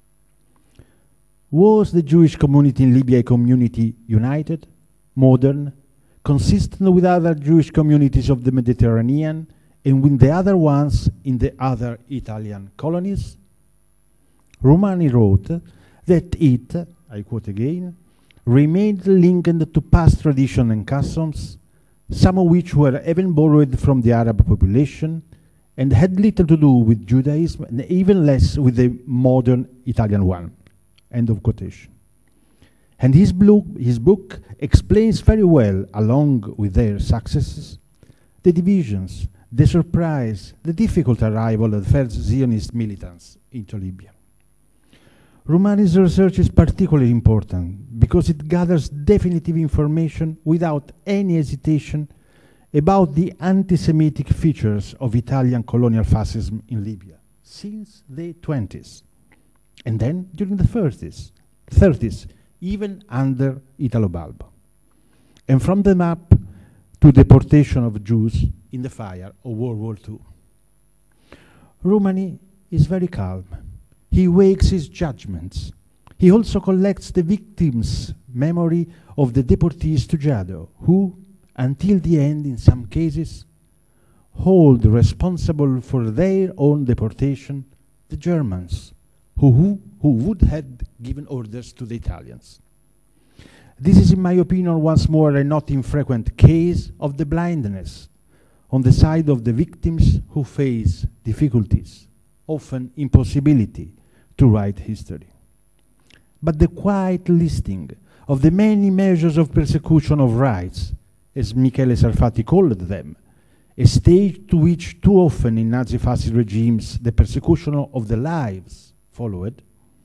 K: Was the Jewish community in Libya a community united, modern, consistent with other Jewish communities of the Mediterranean and with the other ones in the other Italian colonies? Romani wrote that it, I quote again, remained linked to past tradition and customs, some of which were even borrowed from the Arab population and had little to do with Judaism and even less with the modern Italian one. End of quotation. And his book explains very well, along with their successes, the divisions, the surprise, the difficult arrival of the first Zionist militants into Libya. Romani's research is particularly important because it gathers definitive information without any hesitation about the anti-Semitic features of Italian colonial fascism in Libya since the 20s, and then during the 30s, even under Italo Balbo, and from the map to deportation of Jews in the fire of World War II. Romani is very calm. He weighs his judgments. He also collects the victims' memory of the deportees to Jado, who, until the end in some cases, hold responsible for their own deportation the Germans, who would have given orders to the Italians. This is, in my opinion, once more a not infrequent case of the blindness on the side of the victims who face difficulties, often impossibility, to write history. But the quiet listing of the many measures of persecution of rights, as Michele Sarfatti called them, a stage to which too often in Nazi-fascist regimes the persecution of the lives followed,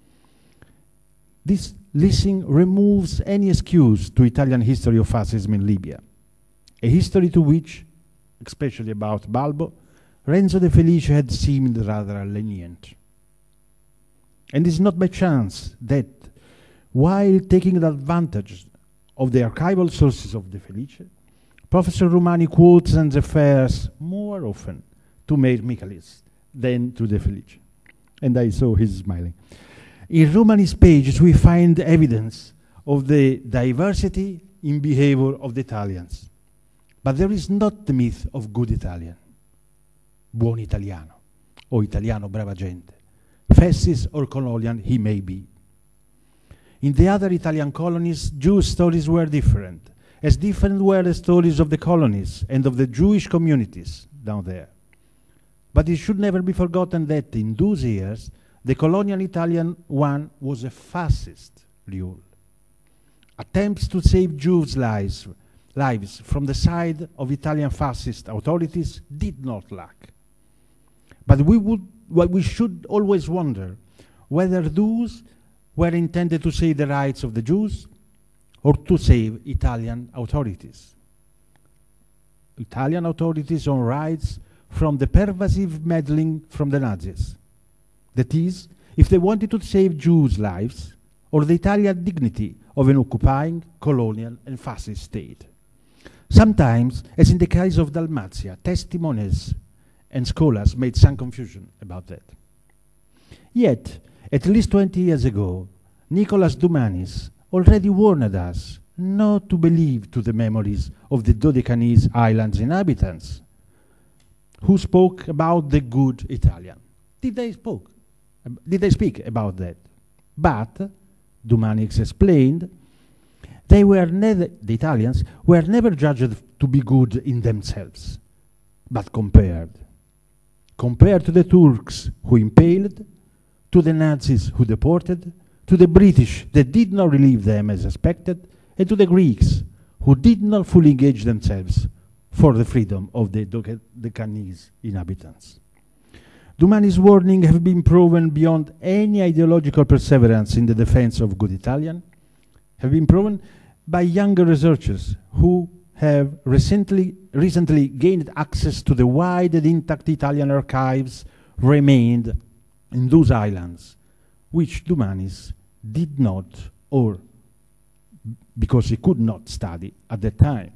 K: this listing removes any excuse to Italian history of fascism in Libya, a history to which, especially about Balbo, Renzo De Felice had seemed rather lenient. And it's not by chance that, while taking advantage of the archival sources of De Felice, Professor Romani quotes and refers more often to Meir Michaelis than to De Felice. And I saw he's smiling. In Romani's pages, we find evidence of the diversity in behavior of the Italians. But there is not the myth of good Italian, buon italiano, or italiano brava gente, fascist or colonial he may be. In the other Italian colonies, Jewish stories were different, as different were the stories of the colonies and of the Jewish communities down there. But it should never be forgotten that in those years, the colonial Italian one was a fascist rule. Attempts to save Jews' lives from the side of Italian fascist authorities did not lack. But we should always wonder whether those were intended to save the rights of the Jews or to save Italian authorities. Italian authorities on rights from the pervasive meddling from the Nazis. That is, if they wanted to save Jews' lives or the Italian dignity of an occupying, colonial, and fascist state. Sometimes, as in the case of Dalmatia, testimonies and scholars made some confusion about that. Yet, at least 20 years ago, Nicholas Doumanis already warned us not to believe to the memories of the Dodecanese Islands inhabitants, who spoke about the good Italian. Did they speak about that? But, Doumanis explained, The Italians were never judged to be good in themselves, but compared to the Turks who impaled, to the Nazis who deported, to the British that did not relieve them as expected, and to the Greeks who did not fully engage themselves for the freedom of the Deccanese inhabitants. Domani's warnings have been proven beyond any ideological perseverance in the defense of good Italian, have been proven by younger researchers who have recently gained access to the wide and intact Italian archives remained in those islands, which Dumanis did not, or because he could not study at that time.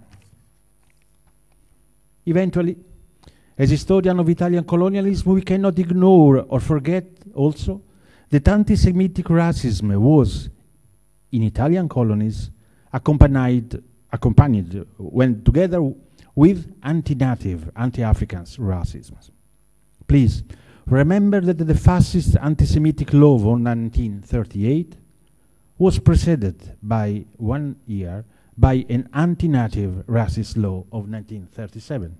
K: Eventually, as historian of Italian colonialism, we cannot ignore or forget also that anti-Semitic racism was, in Italian colonies, accompanied when together with anti-native, anti-African racism. Please remember that the fascist anti-Semitic law of 1938 was preceded by 1 year by an anti-native racist law of 1937.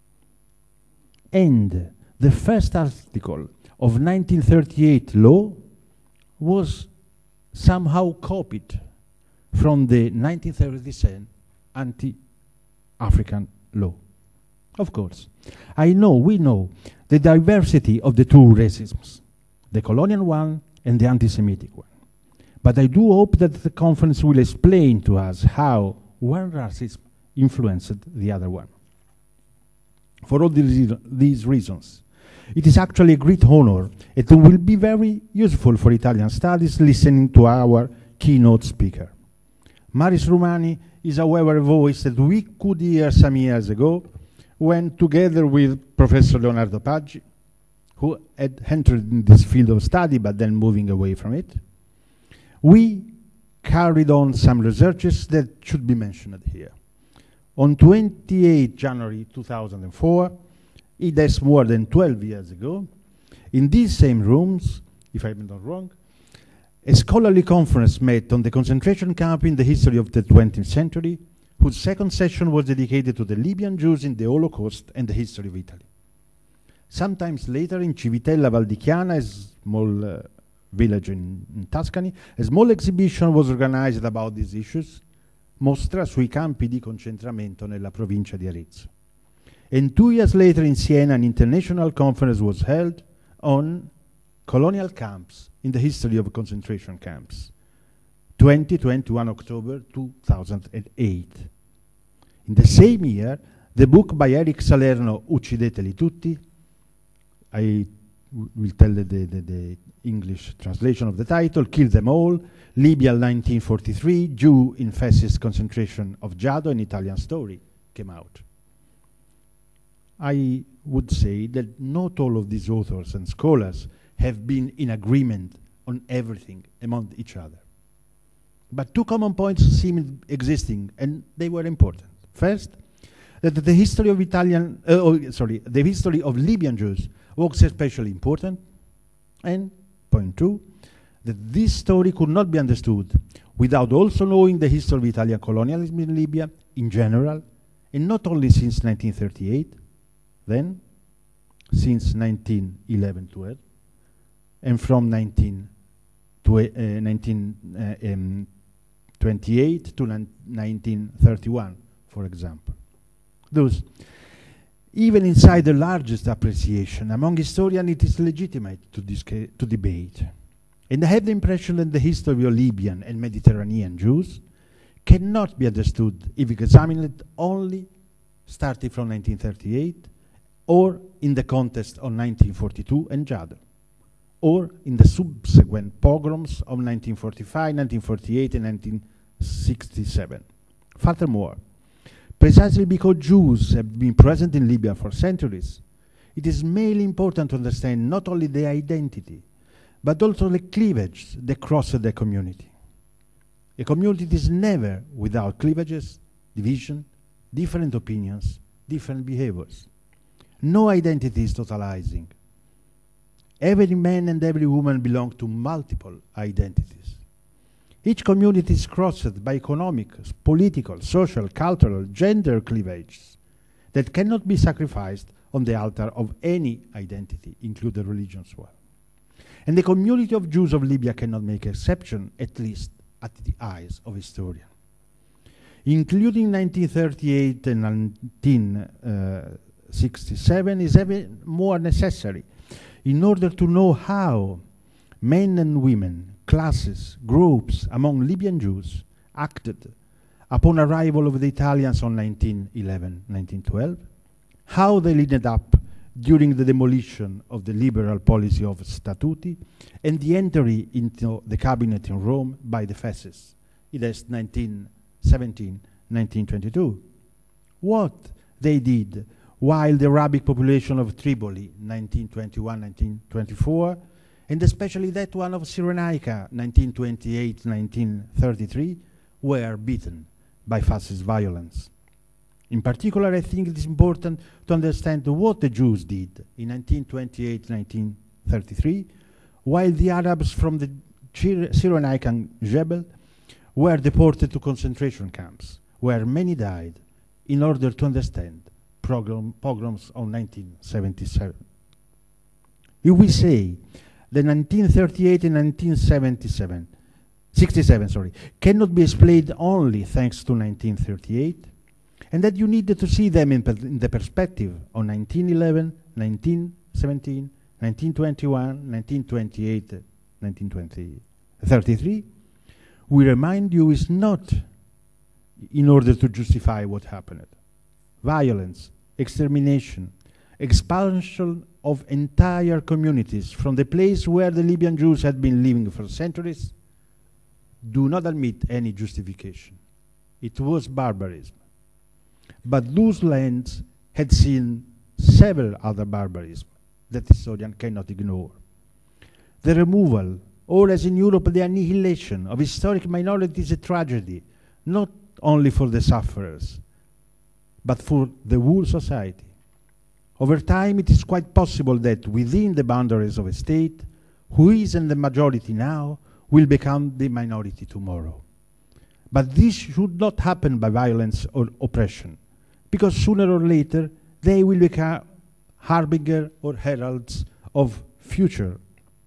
K: And the first article of 1938 law was somehow copied from the 1937 anti-African law. Of course, we know the diversity of the two racisms, the colonial one and the anti-Semitic one. But I do hope that the conference will explain to us how one racism influenced the other one. For all these reasons, it is actually a great honor. It will be very useful for Italian studies listening to our keynote speaker. Maris Rumani is, however, a voice that we could hear some years ago when, together with Professor Leonardo Paggi, who had entered in this field of study but then moving away from it, we carried on some researches that should be mentioned here. On 28 January 2004, it is more than 12 years ago, in these same rooms, if I'm not wrong, a scholarly conference met on the concentration camp in the history of the 20th century, whose second session was dedicated to the Libyan Jews in the Holocaust and the history of Italy. Sometimes later, in Civitella Valdichiana, a small village in Tuscany, a small exhibition was organized about these issues, Mostra sui campi di concentramento nella provincia di Arezzo. And 2 years later in Siena, an international conference was held on colonial camps in the history of concentration camps, 21 October 2008. In the same year, the book by Eric Salerno, Uccideteli tutti, I will tell the English translation of the title, Kill Them All, Libya 1943, Jew in Fascist Concentration of Giado, an Italian Story, came out. I would say that not all of these authors and scholars have been in agreement on everything among each other. But two common points seem existing, and they were important. First, that the history of the history of Libyan Jews was especially important, and point two, that this story could not be understood without also knowing the history of Italian colonialism in Libya in general, and not only since 1938, then since 1911-12, and from 1928 to 1931, for example. Thus, even inside the largest appreciation among historians, it is legitimate to debate. And I have the impression that the history of Libyan and Mediterranean Jews cannot be understood if examined only starting from 1938, or in the context of 1942 and Giado, or in the subsequent pogroms of 1945, 1948, and 1967. Furthermore, precisely because Jews have been present in Libya for centuries, it is mainly important to understand not only their identity, but also the cleavage that crossed the community. A community is never without cleavages, division, different opinions, different behaviors. No identity is totalizing. Every man and every woman belong to multiple identities. Each community is crossed by economic, political, social, cultural, gender cleavages that cannot be sacrificed on the altar of any identity, including religion as well. And the community of Jews of Libya cannot make exception, at least at the eyes of historians. Including 1938 and 1967 is even more necessary in order to know how men and women, classes, groups among Libyan Jews acted upon arrival of the Italians on 1911-1912, how they led up during the demolition of the liberal policy of Statuti and the entry into the cabinet in Rome by the fascists. It is 1917-1922. What they did while the Arabic population of Tripoli, 1921-1924, and especially that one of Cyrenaica, 1928-1933, were beaten by fascist violence. In particular, I think it is important to understand what the Jews did in 1928-1933, while the Arabs from the Cyrenaican Jebel were deported to concentration camps, where many died, in order to understand pogroms of 1977. If we say that 1938 and 1967 cannot be explained only thanks to 1938, and that you need to see them in the perspective of 1911, 1917, 1921, 1928, 1933, we remind you is not in order to justify what happened. Violence, extermination, expulsion of entire communities from the place where the Libyan Jews had been living for centuries do not admit any justification. It was barbarism. But those lands had seen several other barbarisms that historians cannot ignore. The removal, or as in Europe, the annihilation of historic minorities is a tragedy, not only for the sufferers, but for the whole society. Over time, it is quite possible that within the boundaries of a state, who is in the majority now will become the minority tomorrow. But this should not happen by violence or oppression, because sooner or later they will become harbinger or heralds of future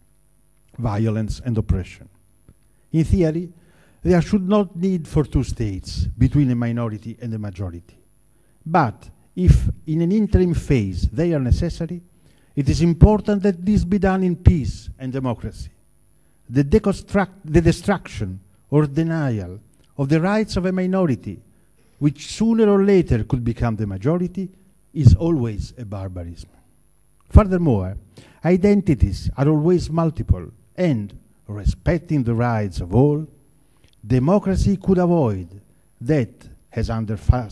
K: violence and oppression. In theory, there should not need for two states between a minority and a majority. But if in an interim phase they are necessary, it is important that this be done in peace and democracy. The destruction or denial of the rights of a minority, which sooner or later could become the majority, is always a barbarism. Furthermore, identities are always multiple, and respecting the rights of all, democracy could avoid that, as under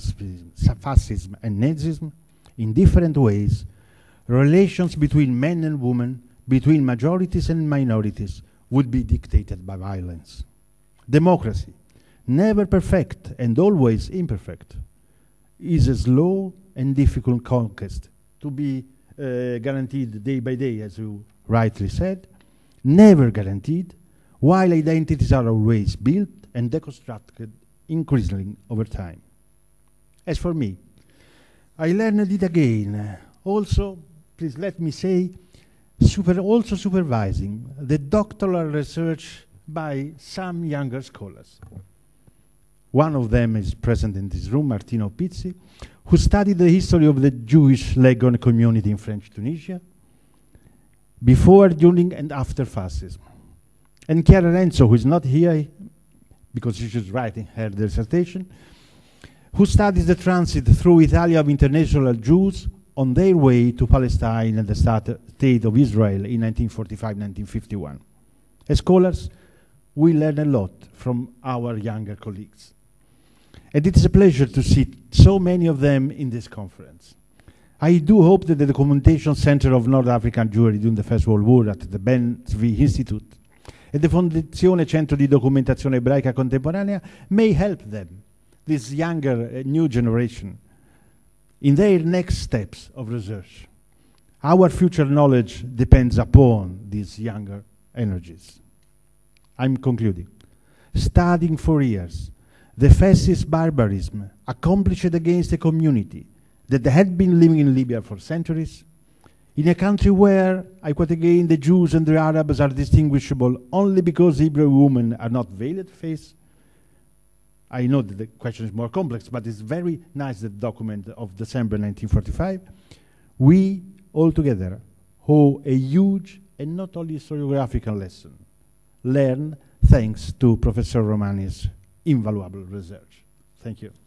K: fascism and Nazism, in different ways, relations between men and women, between majorities and minorities, would be dictated by violence. Democracy, never perfect and always imperfect, is a slow and difficult conquest to be guaranteed day by day, as you rightly said, never guaranteed, while identities are always built and deconstructed increasingly over time. As for me, I learned it again. Also, please let me say, also supervising the doctoral research by some younger scholars. One of them is present in this room, Martino Pizzi, who studied the history of the Jewish Legon community in French Tunisia, before, during, and after fascism. And Chiara Renzo, who is not here because she's writing her dissertation, who studies the transit through Italy of international Jews on their way to Palestine and the state of Israel in 1945-1951. As scholars, we learn a lot from our younger colleagues. And it is a pleasure to see so many of them in this conference. I do hope that the Documentation Center of North African Jewry during the First World War at the Ben Zvi Institute and the Fondazione Centro di Documentazione Ebraica Contemporanea may help them, this younger new generation, in their next steps of research. Our future knowledge depends upon these younger energies. I'm concluding. studying for years the fascist barbarism accomplished against a community that had been living in Libya for centuries, in a country where, I quote again, the Jews and the Arabs are distinguishable only because Hebrew women are not veiled face. I know that the question is more complex, but it's very nice, the document of December 1945. We, all together, owe a huge and not only historiographical lesson, learned thanks to Professor Romani's invaluable research. Thank you.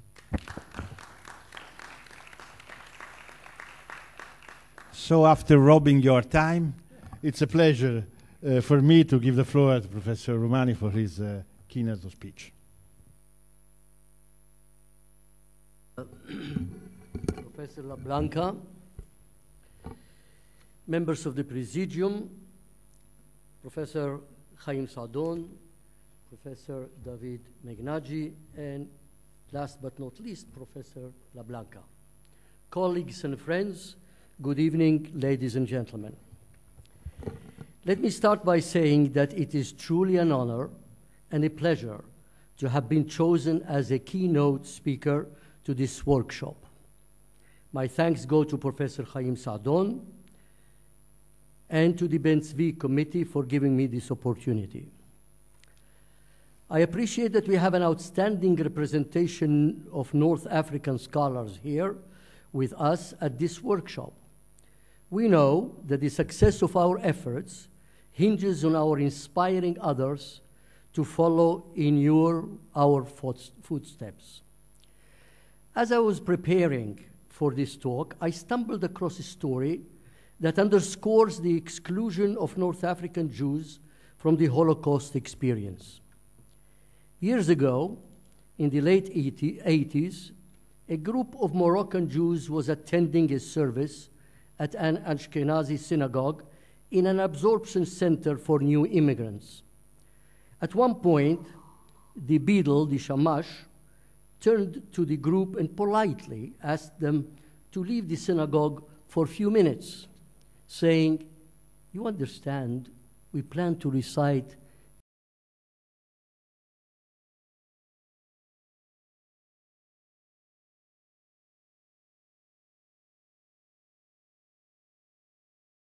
K: So after robbing your time, it's a pleasure for me to give the floor to Professor Romani for his keynote speech.
H: Professor LaBlanca, members of the Presidium, Professor Chaim Saadon, Professor David Meghnadji, and last but not least, Professor LaBlanca. Colleagues and friends, good evening, ladies and gentlemen. Let me start by saying that it is truly an honor and a pleasure to have been chosen as a keynote speaker to this workshop. My thanks go to Professor Chaim Saadon and to the Ben Tzvi Committee for giving me this opportunity. I appreciate that we have an outstanding representation of North African scholars here with us at this workshop. We know that the success of our efforts hinges on our inspiring others to follow in our footsteps. As I was preparing for this talk, I stumbled across a story that underscores the exclusion of North African Jews from the Holocaust experience. Years ago, in the late 80s, a group of Moroccan Jews was attending a service at an Ashkenazi synagogue in an absorption center for new immigrants. At one point, the Beadle, the Shamash, turned to the group and politely asked them to leave the synagogue for a few minutes, saying, "You understand, we plan to recite